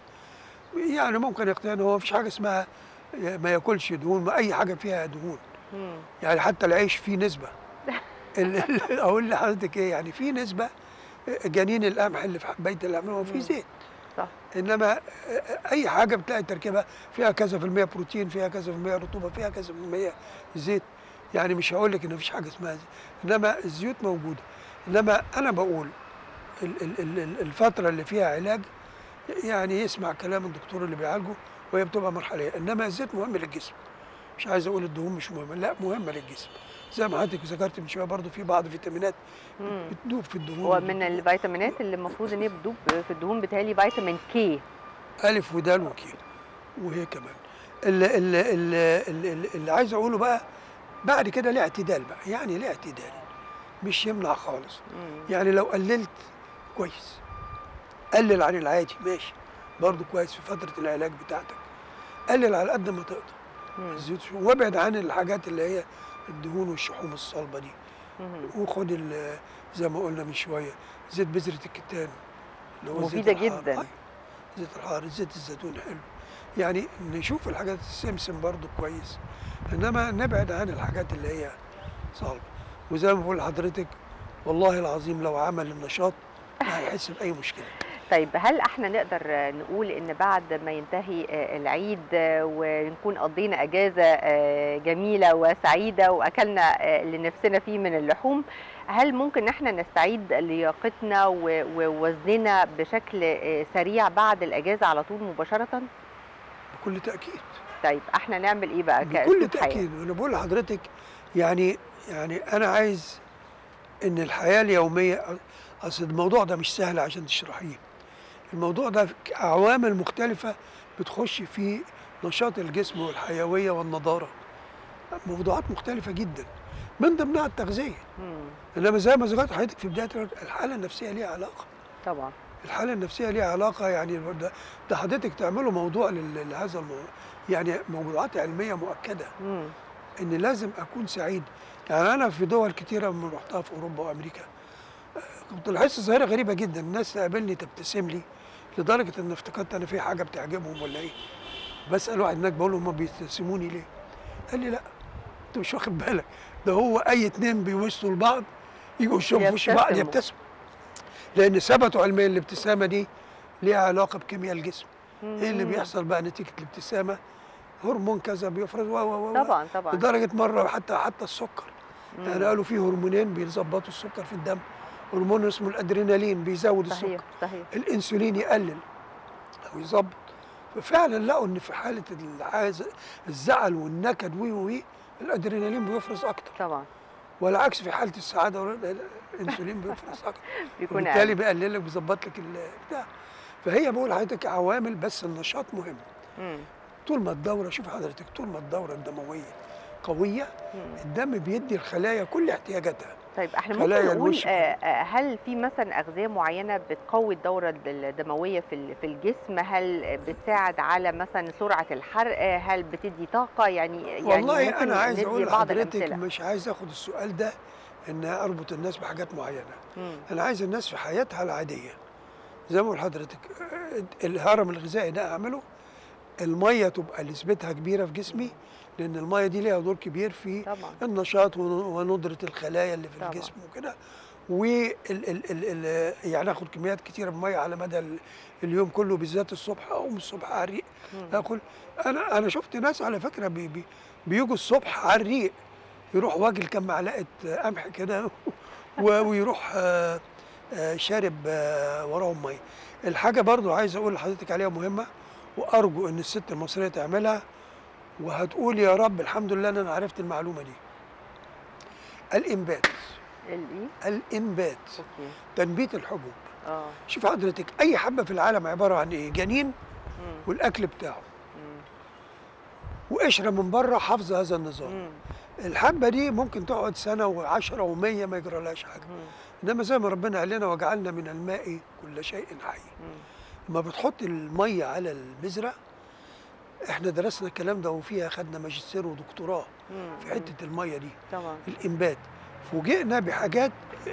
يعني ممكن يقتنع هو مفيش حاجه اسمها ما ياكلش دهون، ما اي حاجه فيها دهون. مم. يعني حتى العيش فيه نسبه. ال- ال- اقول لحضرتك ايه، يعني في نسبه جنين القمح اللي في حبايه القمح هو مم. فيه زيت. صح. انما اي حاجه بتلاقي تركيبها فيها كذا في المية بروتين، فيها كذا في المية رطوبه، فيها كذا في المية زيت. يعني مش هقول لك ان مفيش حاجه اسمها زيت، انما الزيوت موجوده. انما انا بقول ال- ال- ال- ال- الفتره اللي فيها علاج يعني يسمع كلام الدكتور اللي بيعالجه، وهي بتبقى مرحليه. انما الزيت مهم للجسم، مش عايز اقول الدهون مش مهمه، لا مهمه للجسم. زي ما حضرتك ذكرت من شويه برضه في بعض فيتامينات مم. بتدوب في الدهون. ومن الفيتامينات اللي المفروض ان هي بتدوب في الدهون بتهيألي فيتامين كي. ألف ودال وكيل، وهي كمان. اللي, اللي, اللي, اللي عايز أقوله بقى بعد كده ليه اعتدال بقى، يعني ليه اعتدال مش يمنع خالص. مم. يعني لو قللت كويس، قلل عن العادي ماشي برضو كويس في فترة العلاج بتاعتك، قلل على قد ما تقدر مم. الزيوت، وابعد عن الحاجات اللي هي الدهون والشحوم الصلبة دي. مم. وخد ال- زي ما قلنا من شوية زيت بذرة الكتان اللي هو الزيت مفيدة الحار. جدا. آه، زيت الحار، زيت الزيتون حلو. يعني نشوف الحاجات السمسم برضو كويس، انما نبعد عن الحاجات اللي هي صعبة. وزي ما بقول لحضرتك والله العظيم لو عمل النشاط ما هيحس بأي مشكلة. طيب، هل احنا نقدر نقول ان بعد ما ينتهي آه، العيد آه، ونكون قضينا اجازه آه، جميله وسعيده واكلنا آه، اللي نفسنا فيه من اللحوم، هل ممكن ان احنا نستعيد لياقتنا و- ووزننا بشكل آه، سريع بعد الاجازه على طول مباشره؟ بكل تأكيد. طيب احنا نعمل ايه بقى بكل كأسلوب حياة؟ تأكيد. وأنا بقول لحضرتك يعني يعني أنا عايز إن الحياة اليومية، أصل الموضوع ده مش سهل عشان تشرحيه. الموضوع ده عوامل مختلفة بتخش في نشاط الجسم والحيوية والنضارة، موضوعات مختلفة جدا من ضمنها التغذية. مم. إنما زي ما ذكرت حضرتك في بداية الحالة النفسية ليها علاقة. طبعا. الحالة النفسية ليها علاقة، يعني ده, ده حضرتك تعملوا موضوع لل- لهذا الموضوع، يعني موضوعات علمية مؤكدة مم. إن لازم أكون سعيد. يعني أنا في دول كتيرة من رحتها في أوروبا وأمريكا كنت لاحظت ظاهرة غريبة جدا، الناس تقابلني تبتسم لي لدرجة إن افتكرت أنا في حاجة بتعجبهم ولا إيه. بسأل واحد هناك بقول له هم بيبتسموني ليه؟ قال لي لا أنت مش واخد بالك، ده هو أي اتنين بيوصوا لبعض يجوا يشوفوا في وش بعض يبتسموا. يبتسموا، لأن ثبتوا علميا الابتسامة دي ليها علاقة بكيمياء الجسم. ايه اللي مم. بيحصل بقى نتيجه الابتسامه؟ هرمون كذا بيفرز و و و طبعا طبعا. لدرجه مره حتى حتى السكر، مم. يعني قالوا في هرمونين بيظبطوا السكر في الدم، هرمون اسمه الادرينالين بيزود صحيح السكر، صحيح. الانسولين يقلل او يظبط. ففعلا لقوا ان في حاله العاز الزعل والنكد وي وي الادرينالين بيفرز اكتر طبعا. والعكس في حاله السعاده الانسولين بيفرز اكتر بيكون وبالتالي أقل. بيقلل لك بيظبط لك البتاع. فهي بقول لحضرتك عوامل، بس النشاط مهم. مم. طول ما الدوره، شوف حضرتك، طول ما الدوره الدمويه قويه مم. الدم بيدي الخلايا كل احتياجاتها. طيب احنا خلايا ممكن نقول الوش آه، آه، هل في مثلا اغذيه معينه بتقوي الدوره الدمويه في ال- في الجسم؟ هل بتساعد على مثلا سرعه الحرق؟ هل بتدي طاقه؟ يعني يعني والله ممكن انا عايز ندي اقول بعض لحضرتك الامثله. مش عايز اخد السؤال ده ان اربط الناس بحاجات معينه. مم. انا عايز الناس في حياتها العاديه زي ما بقول لحضرتك، آه، الهرم الغذائي ده اعمله، الميه تبقى نسبتها كبيره في جسمي، لان الميه دي ليها دور كبير في طبعا. النشاط وندره الخلايا اللي في طبعا. الجسم وكده. وال ال ال ال يعني اخد كميات كتيره من الميه على مدى ال- اليوم كله، بالذات الصبح، اقوم الصبح على الريق مم. اكل. انا انا شفت ناس على فكره بي بي بيجوا الصبح على الريق، يروح واكل كام معلقه قمح كده و- ويروح آه، آه، شارب آه، وراهم ميه. الحاجه برضو عايز اقول لحضرتك عليها مهمه، وارجو ان الست المصريه تعملها، وهتقول يا رب الحمد لله ان انا عرفت المعلومه دي. الانبات. الايه؟ الانبات، اوكي. تنبيت الحبوب. اه. شوف حضرتك، اي حبه في العالم عباره عن ايه؟ جنين مم. والاكل بتاعه مم. وقشره من بره حافظه هذا النظام. مم. الحبه دي ممكن تقعد سنه وعشرة ومية ما يجرالهاش حاجه. مم. انما زي ما ربنا قال لنا وجعلنا من الماء كل شيء حي. مم. لما بتحط الميه على البذره، احنا درسنا الكلام ده وفيها خدنا ماجستير ودكتوراه مم. في حته الميه دي، طبعا. الانبات. فوجئنا بحاجات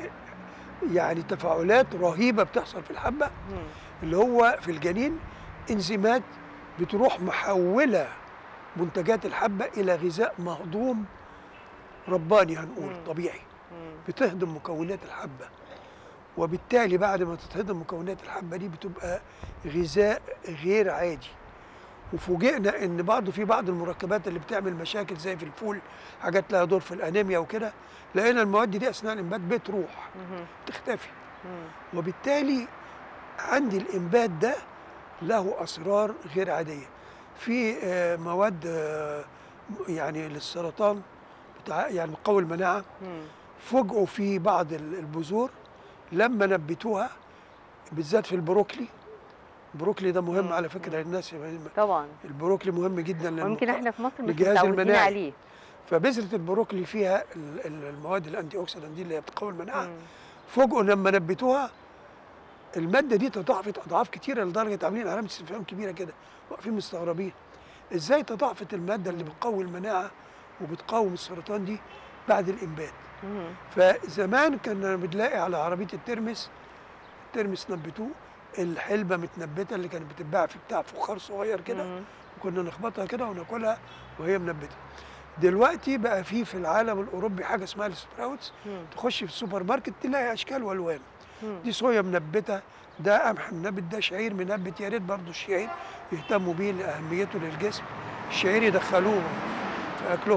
يعني تفاعلات رهيبه بتحصل في الحبه، مم. اللي هو في الجنين انزيمات بتروح محوله منتجات الحبه الى غذاء مهضوم رباني، هنقول مم. طبيعي، مم. بتهضم مكونات الحبه. وبالتالي بعد ما تتهضم مكونات الحبه دي بتبقى غذاء غير عادي. وفوجئنا ان برضه في بعض المركبات اللي بتعمل مشاكل زي في الفول، حاجات لها دور في الانيميا وكده، لقينا المواد دي اثناء الانبات بتروح مم. تختفي. مم. وبالتالي عندي الانبات ده له اسرار غير عاديه. في آه، مواد آه، يعني للسرطان بتاع يعني بتقوي المناعه. مم. فوجئوا في بعض ال- البذور لما نبتوها، بالذات في البروكلي. البروكلي ده مهم مم. على فكره مم. للناس، طبعا. البروكلي مهم جدا لانه ويمكن احنا في مصر مش للجهاز متعودين المناعي. عليه. فبذره البروكلي فيها ال- ال- المواد الانتي اوكسيدانت دي اللي هي بتقوي المناعه. مم. فوجئوا لما نبتوها الماده دي تضاعفت اضعاف كتيره، لدرجه عاملين علامه استفهام كبيره كده، واقفين مستغربين ازاي تضاعفت الماده اللي بتقوي المناعه وبتقاوم السرطان دي بعد الانبات. مم. فزمان كنا بنلاقي على عربيه الترمس، الترمس نبتوه، الحلبه متنبته اللي كانت بتتباع في بتاع فخار صغير كده، مم. وكنا نخبطها كده وناكلها وهي منبته. دلوقتي بقى في في العالم الاوروبي حاجه اسمها السبراوتس، مم. تخش في السوبر ماركت تلاقي اشكال والوان. مم. دي صويا منبته، ده قمح منبت، ده شعير منبت. يا ريت برضه الشعير يهتموا بيه لاهميته للجسم، الشعير يدخلوه في اكلهم.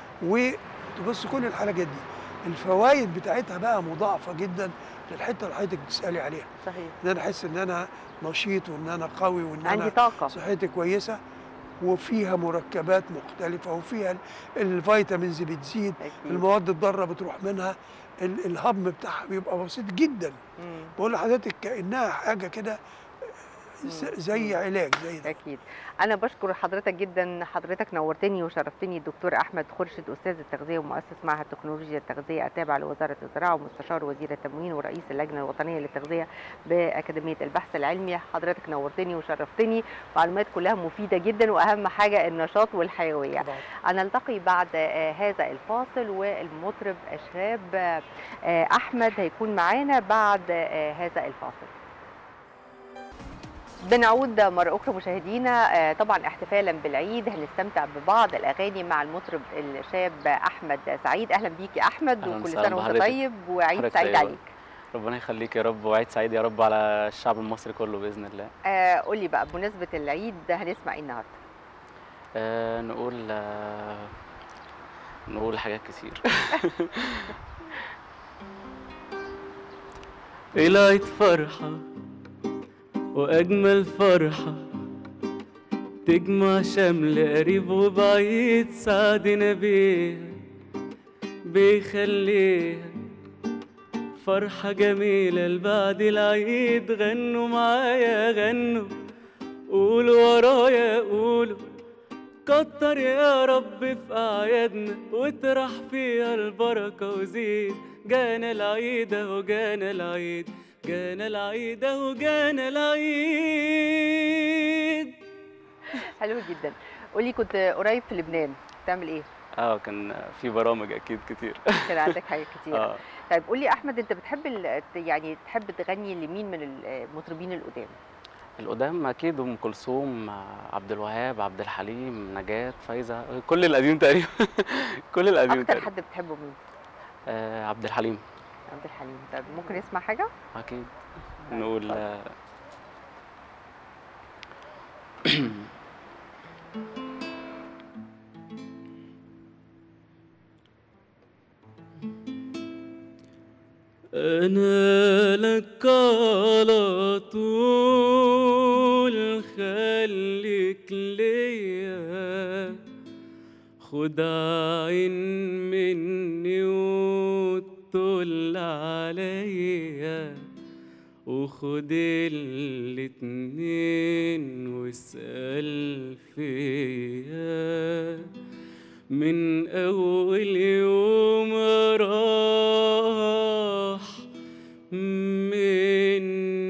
وتبص كل الحاجات دي الفوائد بتاعتها بقى مضاعفه جدا للحته اللي حضرتك بتسالي عليها، صحيح. ان انا احس ان انا نشيط وان انا قوي وان عندي انا طاقة. صحتي كويسه. وفيها مركبات مختلفه، وفيها ال- الفيتامينز بتزيد، أكيد. المواد الضاره بتروح منها، ال- الهضم بتاعها بيبقى بسيط جدا. مم. بقول لحضرتك كانها حاجه كده ز- مم. زي علاج زي ده. أكيد. أنا بشكر حضرتك جدا، حضرتك نورتني وشرفتني. الدكتور أحمد خرشد، أستاذ التغذية ومؤسس معهد تكنولوجيا التغذية التابع لوزارة الزراعة ومستشار وزير التموين ورئيس اللجنة الوطنية للتغذية بأكاديمية البحث العلمي. حضرتك نورتني وشرفتني، معلومات كلها مفيدة جدا، وأهم حاجة النشاط والحيوية. طبعا. أنا نلتقي بعد آه، هذا الفاصل، والمطرب الشاب آه، أحمد هيكون معانا بعد آه، هذا الفاصل. بنعود مرة أخرى مشاهدينا، آه، طبعا احتفالا بالعيد هنستمتع ببعض الأغاني مع المطرب الشاب أحمد سعيد. أهلا بيك يا أحمد، أهلاً وكل وسهلاً سنة وأنت بحضرتك. طيب وعيد حضرتك سعيد طيبة. عليك. ربنا يخليك يا رب، وعيد سعيد يا رب على الشعب المصري كله بإذن الله. آه، قول لي بقى بمناسبة العيد هنسمع إيه النهاردة؟ آه نقول آه نقول حاجات كتير. طلعت فرحة وأجمل فرحة، تجمع شمل قريب وبعيد، سعدنا بيها بيخليها فرحة جميلة لبعد العيد. غنوا معايا غنوا، قولوا ورايا قولوا، كتر يا رب في أعيادنا واطرح فيها البركة وزيد. جانا العيد اهو جانا العيد، جانا العيد اهو جانا العيد. حلو جدا. قولي كنت قريب في لبنان بتعمل ايه؟ اه كان في برامج اكيد كتير. كان عندك حاجات كتير. اه طيب قولي يا احمد، انت بتحب ال- يعني تحب تغني لمين من المطربين القدام؟ القدام اكيد ام كلثوم، عبد الوهاب، عبد الحليم، نجاة، فايزة، كل القديم تقريبا. كل القديم اكتر تقريبا. حد بتحبه مين؟ آه عبد الحليم. عبد الحليم. طب ممكن نسمع حاجه؟ اكيد. نقول آه، أنا لك على طول خليك ليا، خد عين مني وطل عليا، وخد الاتنين واسأل فيا. من أول يوم راح من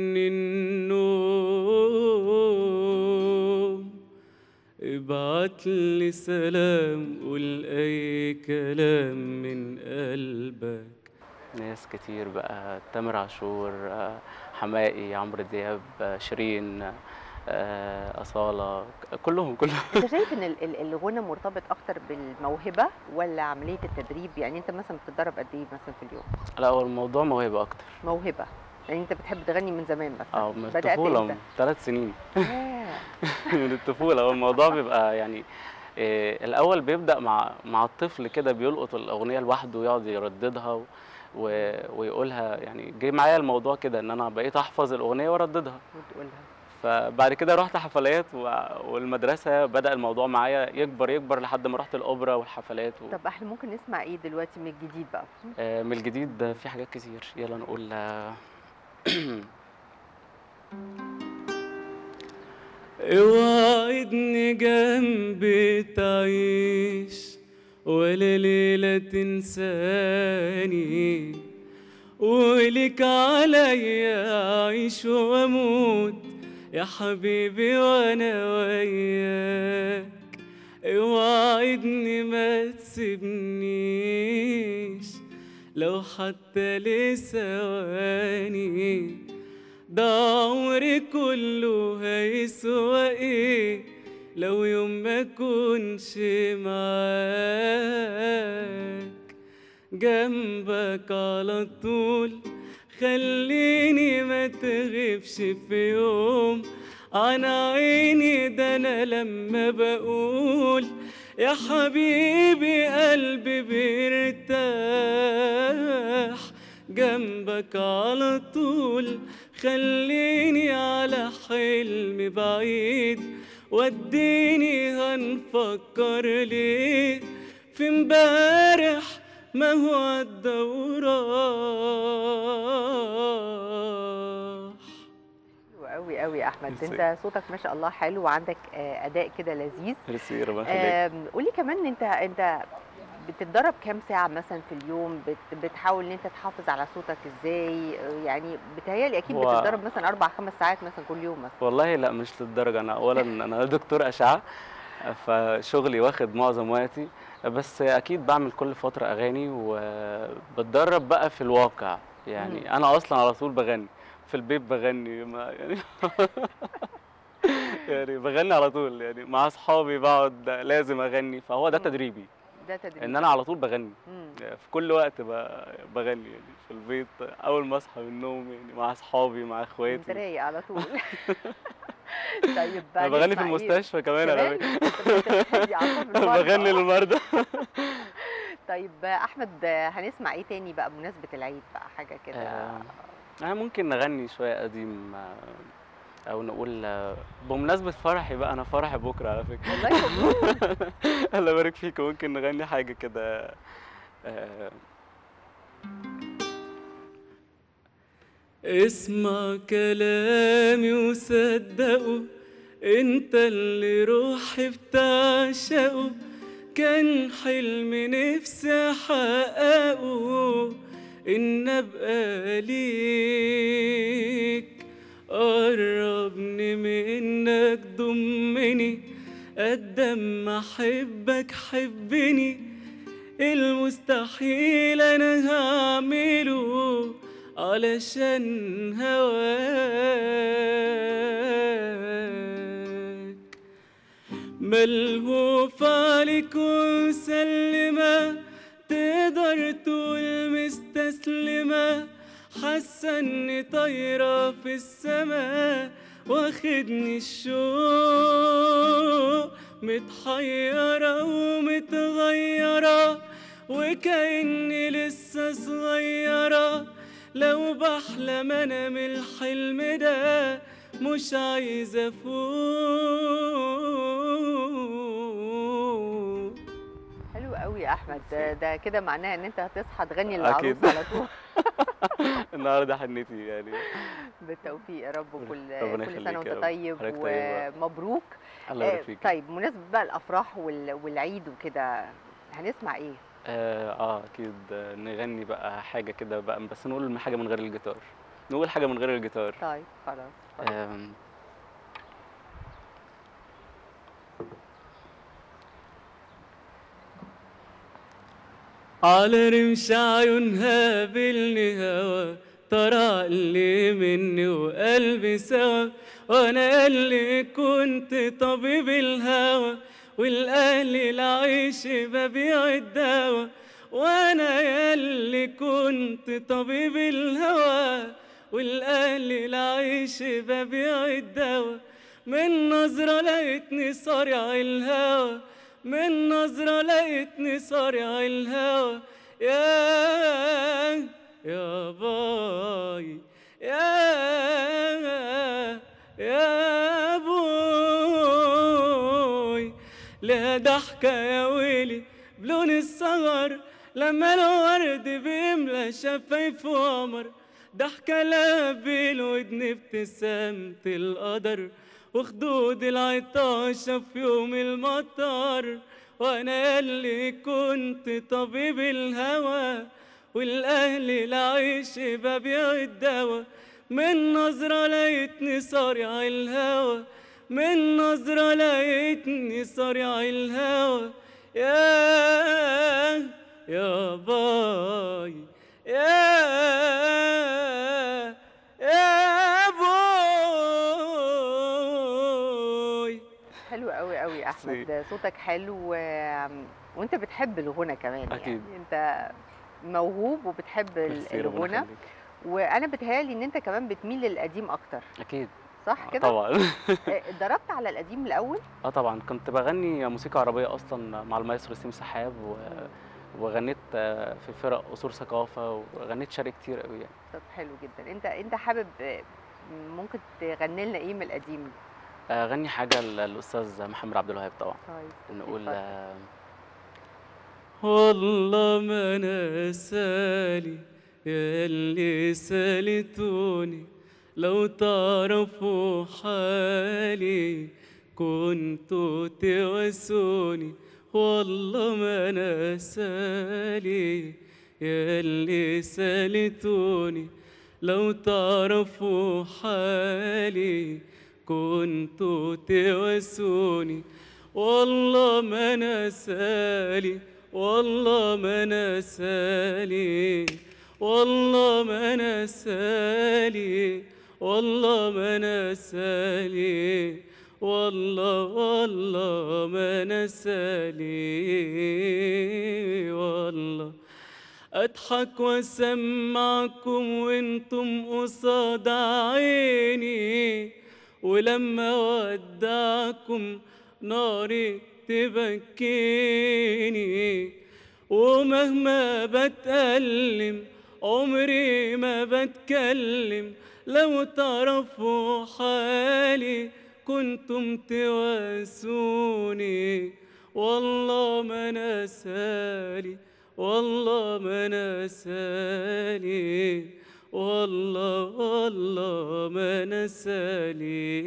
النوم، ابعتلي سلام، قول أي كلام من قلبك. ناس كتير بقى، تامر عاشور، آه، حماقي، عمرو دياب، آه، شيرين، آه، أصالة، كلهم كلهم. انت شايف ان ال- ال- الغنى مرتبط اكتر بالموهبه ولا عمليه التدريب؟ يعني انت مثلا بتتدرب قد ايه مثلا في اليوم؟ لا هو الموضوع موهبة أكتر. موهبه. يعني انت بتحب تغني من زمان مثلا؟ اه من بدأت الطفولة، امتى؟ من ثلاث سنين. آه. من الطفولة. هو الموضوع بيبقى يعني إيه، الأول بيبدأ مع مع الطفل كده، بيلقط الأغنية لوحده ويقعد يرددها و... و- ويقولها. يعني جه معايا الموضوع كده إن أنا بقيت أحفظ الأغنية وأرددها. وتقولها. فبعد كده رحت حفلات و... والمدرسة بدأ الموضوع معايا يكبر يكبر لحد ما رحت الأوبرا والحفلات و... طب احنا ممكن نسمع ايه دلوقتي من الجديد بقى؟ آه، من الجديد في حاجات كتير. يلا نقول آه، اوعدني جنبي تعيش ولا ليلة تنساني، ولك عليا أعيش وأموت يا حبيبي وأنا وياك. اوعدني ما تسيبنيش لو حتى لثواني، ده عمري كله هيسوى ايه لو يوم ما كنش معاك. جنبك على طول خليني ما تغيبش في يوم عن عيني، ده انا لما بقول يا حبيبي قلبي بيرتاح. جنبك على طول خليني على حلم بعيد، وديني هنفكر ليه في امبارح ما هو عدى وراح. حلو قوي قوي يا احمد. ميرسي. انت صوتك ما شاء الله حلو وعندك آه، اداء كده لذيذ. ميرسي ربنا يخليك. آم، قولي كمان، انت انت بتتدرب كام ساعة مثلا في اليوم؟ بت بتحاول ان انت تحافظ على صوتك ازاي؟ يعني بتهيألي اكيد هو- بتتدرب مثلا اربع خمس ساعات مثلا كل يوم مثلا. والله لا مش للدرجة. أنا أولا أنا دكتور أشعة، فشغلي واخد معظم وقتي، بس أكيد بعمل كل فترة أغاني وبتدرب بقى في الواقع. يعني مم. أنا أصلا على طول بغني في البيت، بغني ما يعني يعني بغني على طول. يعني مع أصحابي بقعد لازم أغني، فهو ده مم. تدريبي ده تدريب. إن أنا على طول بغني. مم. في كل وقت ب- بغني، يعني في البيت أول ما أصحى من النوم، يعني مع أصحابي مع انت إخواتي. رايق على طول. طيب أنا بغني في نسمع ايه؟ المستشفى كمان على كمان؟ فكرة. طب انت بتهدي اعصاب المرضى. بغني للمرضى. طيب احمد، هنسمع ايه تاني بقى بمناسبة العيد بقى؟ حاجة كده. آه، أنا ممكن نغني شوية قديم. آه، او نقول آه، بمناسبه فرحي بقى، انا فرحي بكره على فكره. والله مبروك. الله يبارك فيك. ممكن نغني حاجه كده. آه، اسمع كلامي وصدقه، انت اللي روحي بتعشقه، كان حلم نفسي احققه ان ابقى ليك. قربني منك ضمني، قد ما احبك حبني، المستحيل انا هعمله علشان هواك. ملهوف عليك وسلمة، تقدر تقول مستسلمة، حاسة اني طايرة في السما، واخدني الشوق، متحيرة ومتغيرة، وكأني لسه صغيرة. لو بحلم انا من الحلم ده، مش عايزة افوق. حلو قوي يا احمد. ده, ده كده معناه ان انت هتصحى تغني للعروس أكيد. على طول. النهارده حنتي يعني. بالتوفيق يا رب، وكل ربنا كل سنه يخليك وانت يا رب. طيب حضرتك طيبة. ومبروك. الله يبارك آه، فيك. طيب بمناسبه بقى الافراح وال- والعيد وكده، هنسمع ايه؟ اه آه، اكيد. آه، نغني بقى حاجه كده بقى، بس نقول حاجه من غير الجيتار. نقول حاجه من غير الجيتار. طيب خلاص. آم، على رمش عيونها بالني هوا، طرع اللي مني وقلبي سوا، وانا اللي كنت طبيب الهوى، والاهل العيش ببيع الدوا، وانا ياللي كنت طبيب الهوى، والاهل العيش ببيع الدوا. من نظرة لقيتني صارع الهوى، من نظرة لقيتني صارع الهوى. يا يا باي يا يا بوي، لها ضحكة يا ويلي بلون الصغر، لما الورد بيملى شفايفه قمر، ضحكة لها بالودن ابتسامة القدر، وخدود العطاشة في يوم المطر. وانا اللي كنت طبيب الهوى، والاهل العيش ببيع الدوا. من نظرة لقيتني صارع الهوى، من نظرة لقيتني صارع الهوى. يا يا باي يا يا بوي. حلو قوي قوي يا احمد، صوتك حلو و... وانت بتحب الغنى كمان. أكيد. يعني انت موهوب وبتحب ال- ميرسي، ربنا الغنى، يخليك. وانا بتهيالي ان انت كمان بتميل للقديم اكتر، اكيد. صح آه، كده؟ طبعا. آه، اتدربت على القديم الاول؟ اه طبعا، كنت بغني موسيقى عربيه اصلا مع المايسترو سيم سحاب و... وغنيت آه، في فرق قصور ثقافه، وغنيت شعر كتير قوي يعني. طب حلو جدا. انت انت حابب آه، ممكن تغني لنا ايه من القديم؟ اغني حاجه للاستاذ محمد عبد الوهاب طبعا. طيب نقول اتفضل. آه، والله ما انا سالي يا اللي سالتوني، لو تعرفوا حالي كنتوا تواسوني. والله ما انا سالي يا اللي سالتوني، لو تعرفوا حالي كنتوا تواسوني. والله ما انا سالي، والله ما انا سالي، والله ما انا سالي، والله ما انا سالي، والله والله ما انا سالي. والله اضحك واسمعكم وانتم قصاد عيني، ولما ودعكم ناري تبكيني، ومهما بتألم عمري ما بتكلم، لو تعرفوا حالي كنتم تواسوني. والله ما نسالي، والله ما نسالي، والله والله ما نسالي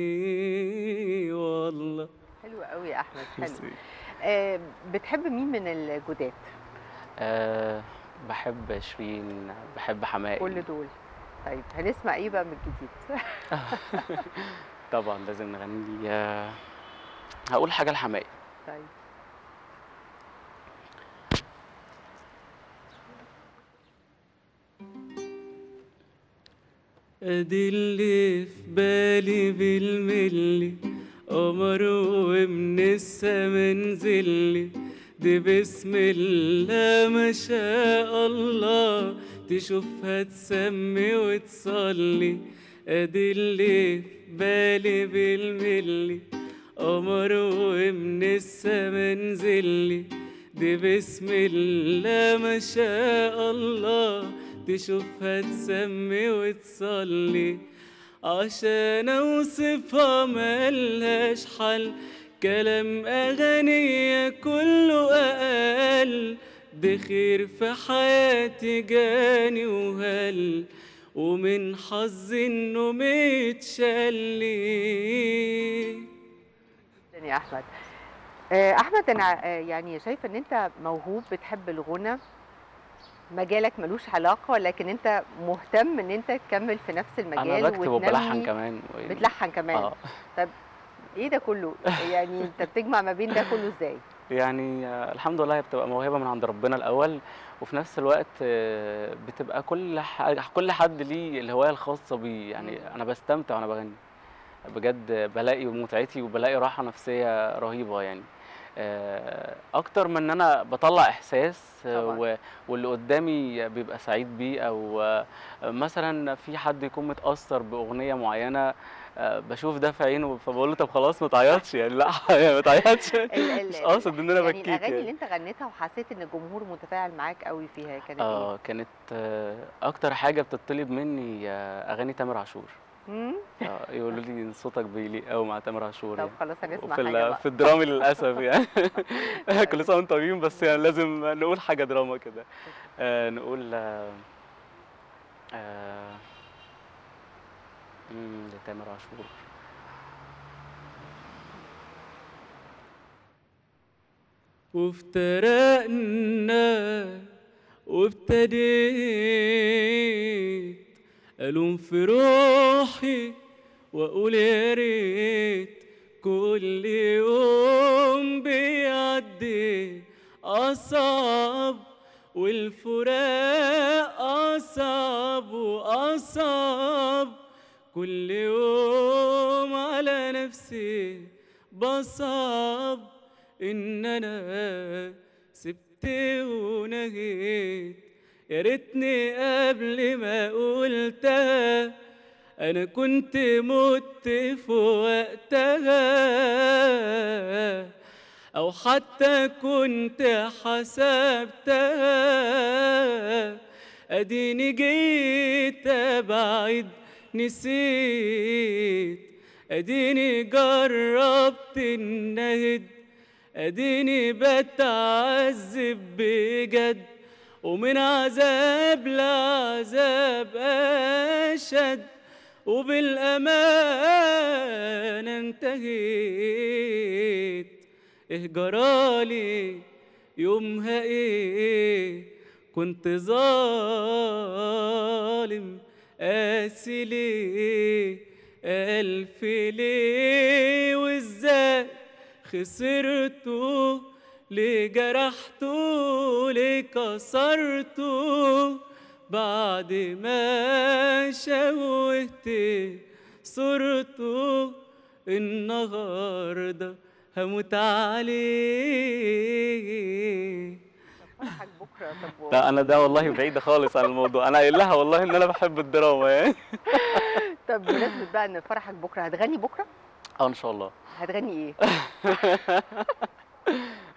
والله. حلو قوي يا احمد، حلو. آه بتحب مين من الجداد؟ أه بحب شيرين، بحب حماقي. كل دول. طيب هنسمع ايه بقى من الجديد؟ طبعا لازم نغني. أه هقول حاجه لحماقي. طيب. ادي اللي في بالي بالملي، قمر ومن السما نزلي، دي بسم الله ما شاء الله، تشوفها تسمي وتصلي. ادي اللي في بالي بالملي، قمر ومن السما نزلي، دي بسم الله ما شاء الله، تشوفها تسمي وتصلي. عشان اوصفها ملهاش حل، كلام اغانية كله اقل، بخير في حياتي جاني وهل، ومن حظي انه متشلي. يا احمد. احمد انا يعني شايفه ان انت موهوب، بتحب الغنى، مجالك ملوش علاقه، ولكن انت مهتم ان انت تكمل في نفس المجال. انا بكتب وبلحن كمان. بتلحن كمان. اه طب ايه ده كله؟ يعني انت بتجمع ما بين ده كله ازاي؟ يعني الحمد لله، هي بتبقى موهبه من عند ربنا الاول، وفي نفس الوقت بتبقى كل حاجة كل حد ليه الهوايه الخاصه بيه. يعني انا بستمتع وانا بغني بجد، بلاقي متعتي وبلاقي راحه نفسيه رهيبه. يعني اكتر من ان انا بطلع احساس طبعا. واللي قدامي بيبقى سعيد بيه، او مثلا في حد يكون متاثر باغنيه معينه، بشوف ده في عينه فبقول له طب خلاص ما تعيطش. يعني لا ما تعيطش، مش قاصد ان انا يعني بكيك. الاغاني اللي انت غنيتها وحسيت ان الجمهور متفاعل معاك قوي فيها كانت ايه؟ اه كانت اكتر حاجه بتطلب مني اغاني تامر عاشور. امم اه يقولوا لي صوتك بيليق قوي مع تامر عاشور. طب يعني خلاص هنسمع حاجه بقى في الدرامي للاسف يعني. كل سنه وانتم طيبين، بس يعني لازم نقول حاجه دراما كده. آه نقول آه آه امم لتامر عاشور. وافترقنا وابتديت ألوم في روحي وأقول يا ريت، كل يوم بيعدي أصعب، والفراق أصعب وأصعب، كل يوم على نفسي بصعب، إن أنا سبت ونهيت. يا ريتني قبل ما قلتها أنا كنت مت في وقتها، أو حتى كنت حسبتها. أديني جيت أبعد نسيت، أديني جربت النهد، أديني بتعذب بجد، ومن عذاب لعذاب أشد، وبالأمانة انتهيت. إيه جرالي يومها إيه؟ كنت ظالم قاسي ليه؟ ألف ليه؟ وإزاي خسرته؟ ليه جرحته؟ ليه كسرته؟ بعد ما شوهت صورته، النهارده هموت عليه. فرحك بكره. طب لا انا ده والله بعيده خالص عن الموضوع، انا قايل لها والله ان انا بحب الدراما يعني. طب بمناسبه بقى ان فرحك بكره، هتغني بكره؟ اه ان شاء الله. هتغني ايه؟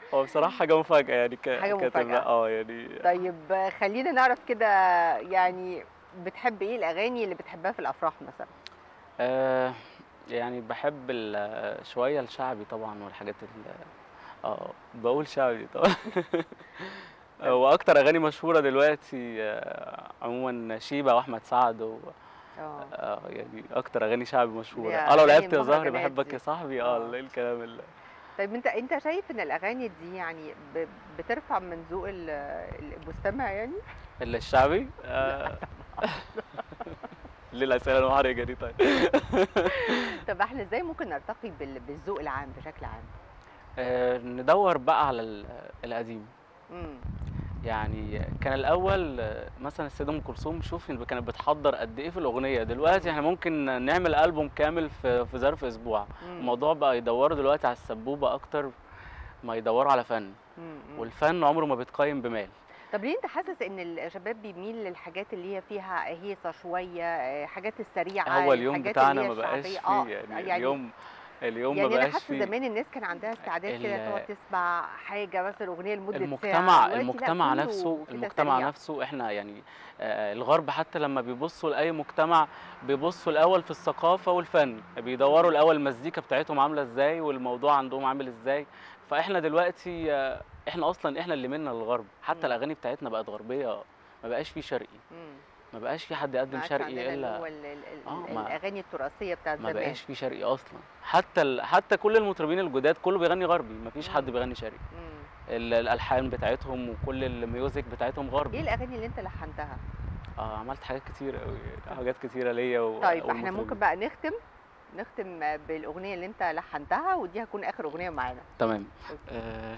هو بصراحة حاجة مفاجأة يعني ك حاجة كانت مفاجأة. آه يعني طيب خلّينا نعرف كده يعني بتحب إيه الأغاني اللي بتحبها في الأفراح مثلًا؟ آآ يعني باحب ال شوية الشعبي طبعًا والحاجات ال آه، باقول شعبي طبعًا. هو أكتر أغاني مشهورة دلوقتي آه، عمومًا شيبة وأحمد سعد و آه. آه، يعني أكتر أغاني شعبي اللي مشهورة. هي آه، لو أغاني لعبت يا زهري المهرجانات باحبك يا دي. صاحبي، آه، آه. ال الكلام ال طيب أنت أنت شايف إن الأغاني دي يعني ب بترفع من ذوق ال المستمع يعني؟ ال الشعبي لأ آآ ليه الأسئلة المحرجة دي طيب؟ طب إحنا إزاي ممكن نرتقي بال بالذوق العام بشكل عام؟ آآ ندوّر بقى على ال القديم. إمم. يعني كان الأول آه، مثلًا السيدة أم كلثوم شوفي ب كانت بتحضّر قد إيه في الأغنية، دلوقتي إمم. إحنا ممكن نعمل ألبوم كامل في في ظرف أسبوع. إمم. الموضوع بقى يدوّروا دلوقتي على السبوبة أكتر ما يدوّروا على فن، إمم. إمم. والفن عمره ما بيتقيّم بمال. طب ليه أنت حاسس إن الشباب بيميل للحاجات اللي هي فيها هيصة شوية، آآ، حاجات السريعة، هو اليوم الحاجات اللي بتاعنا هي ما بقاش الشعبية؟ فيه آه، يعني يعني اليوم اليوم ما يعني أنا بقاش حاسة فيه زمان الناس كان عندها استعداد كده تقعد ال تسمع حاجة مثلًا أغنية لمدة ساعة، المجتمع دلوقتي لأ المجتمع نفسه كله كده المجتمع سريع. نفسه إحنا يعني آآ الغرب حتى لمّا بيبصوا لأي مجتمع، بيبصوا الأول في الثقافة والفن، بيدوّروا إمم. الأول المزيكا بتاعتهم عاملة إزاي، والموضوع عندهم عامل إزاي، فإحنا دلوقتي آه، إحنا أصلًا إحنا اللي مِلنا للغرب، حتى إمم. الأغاني بتاعتنا بقت غربية، ما بقاش في شرقي، إمم. ما بقاش في حد ما يقدّم عادش شرقي عندنا اللي هو إلا ال ال ال آه ما الأغاني التراثية بتاعة ما زمان. بقاش في شرقي أصلًا، حتى ال حتى كل المطربين الجداد كله بيغني غربي، ما فيش حد إمم. بيغني شرقي. إمم. ال الألحان بتاعتهم وكل الmusic بتاعتهم إيه غربي. الأغاني اللي أنت لحّنتها؟ آه، عملت حاجات كتيرة أوي، حاجات كتيرة ليّا و طيب إحنا ممكن والمطربين. بقى نختم نختم بالأغنية اللي أنت لحّنتها ودي هتكون آخر أغنية معانا. تمام. أوكي. آآ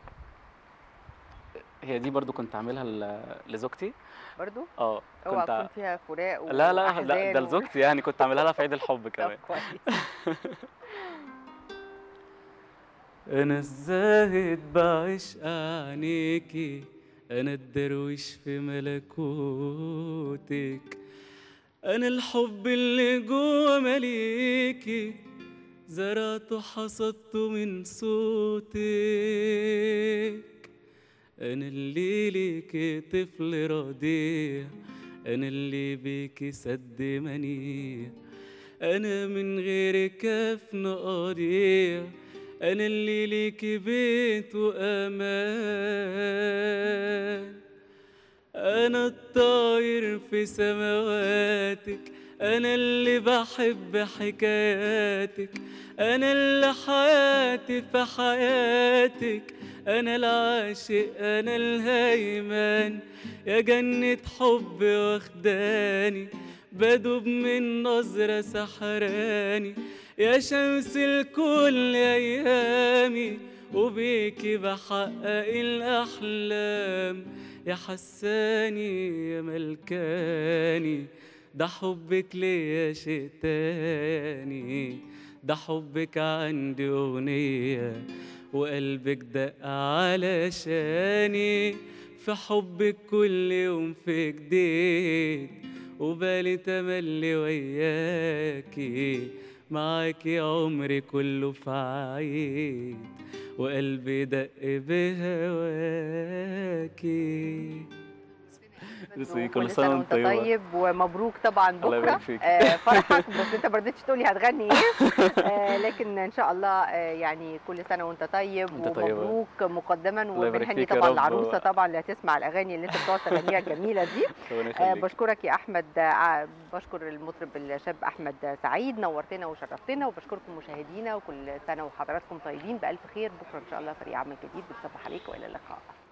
هي دي برضه كنت عاملها ل لزوجتي. برضه؟ آه، اوعى كنت ع تكون فيها فراق لا، لا، لأ، وأحزان ده و لزوجتي يعني كنت عاملها لها في عيد الحب طب كمان. كويس. أنا الزاهد بعشق عينيكي، أنا الدرويش في ملكوتك، أنا الحب اللي جوا مليكي، زرعته حصدته من صوتك، أنا اللي ليكي طفل رضيع، أنا اللي بيكي سد منيع، أنا من غيرك كفن قضيع، أنا اللي ليكي بيت وأمان، أنا الطاير في سماواتك، أنا اللي بحب حكاياتك، أنا اللي حياتي في حياتك، أنا العاشق أنا الهيمان، يا جنة حب واخداني، بدوب من نظرة سحراني، يا شمس الكل أيامي، وبيكي بحقق الأحلام، يا حساني يا ملكاني، ده حبك ليا شيء تاني، ده حبك عندي أغنية، وقلبك دق علشاني، في حبك كل يوم في جديد، وبالي تملي وياكي، معاكي عمري كله في عيد، وقلبي دق بهواكي. ميرسي، كل وكل سنة سنة وانت وأنت طيبة. طيب ومبروك طبعًا الله بكرة يبارك فيك. آآ فرحك، بس أنت ما رضيتش تقول لي هتغني إيه، آآ لكن إن شاء الله آآ يعني كل سنة وأنت طيب وأنت طيبة. ومبروك مقدمًا، الله يبارك وبنهني فيك يا طبعًا رب العروسة و طبعًا اللي هتسمع الأغاني اللي أنت بتقعد تغنيها الجميلة دي. ربنا آآ يخليك. باشكرك يا أحمد ع باشكر المطرب الشاب أحمد سعيد، نورتنا وشرفتنا، وباشكركم مشاهدينا وكل سنة وحضراتكم طيبين بألف خير، بكرة إن شاء الله فريق عمل جديد بتصبح عليكم وإلى اللقاء.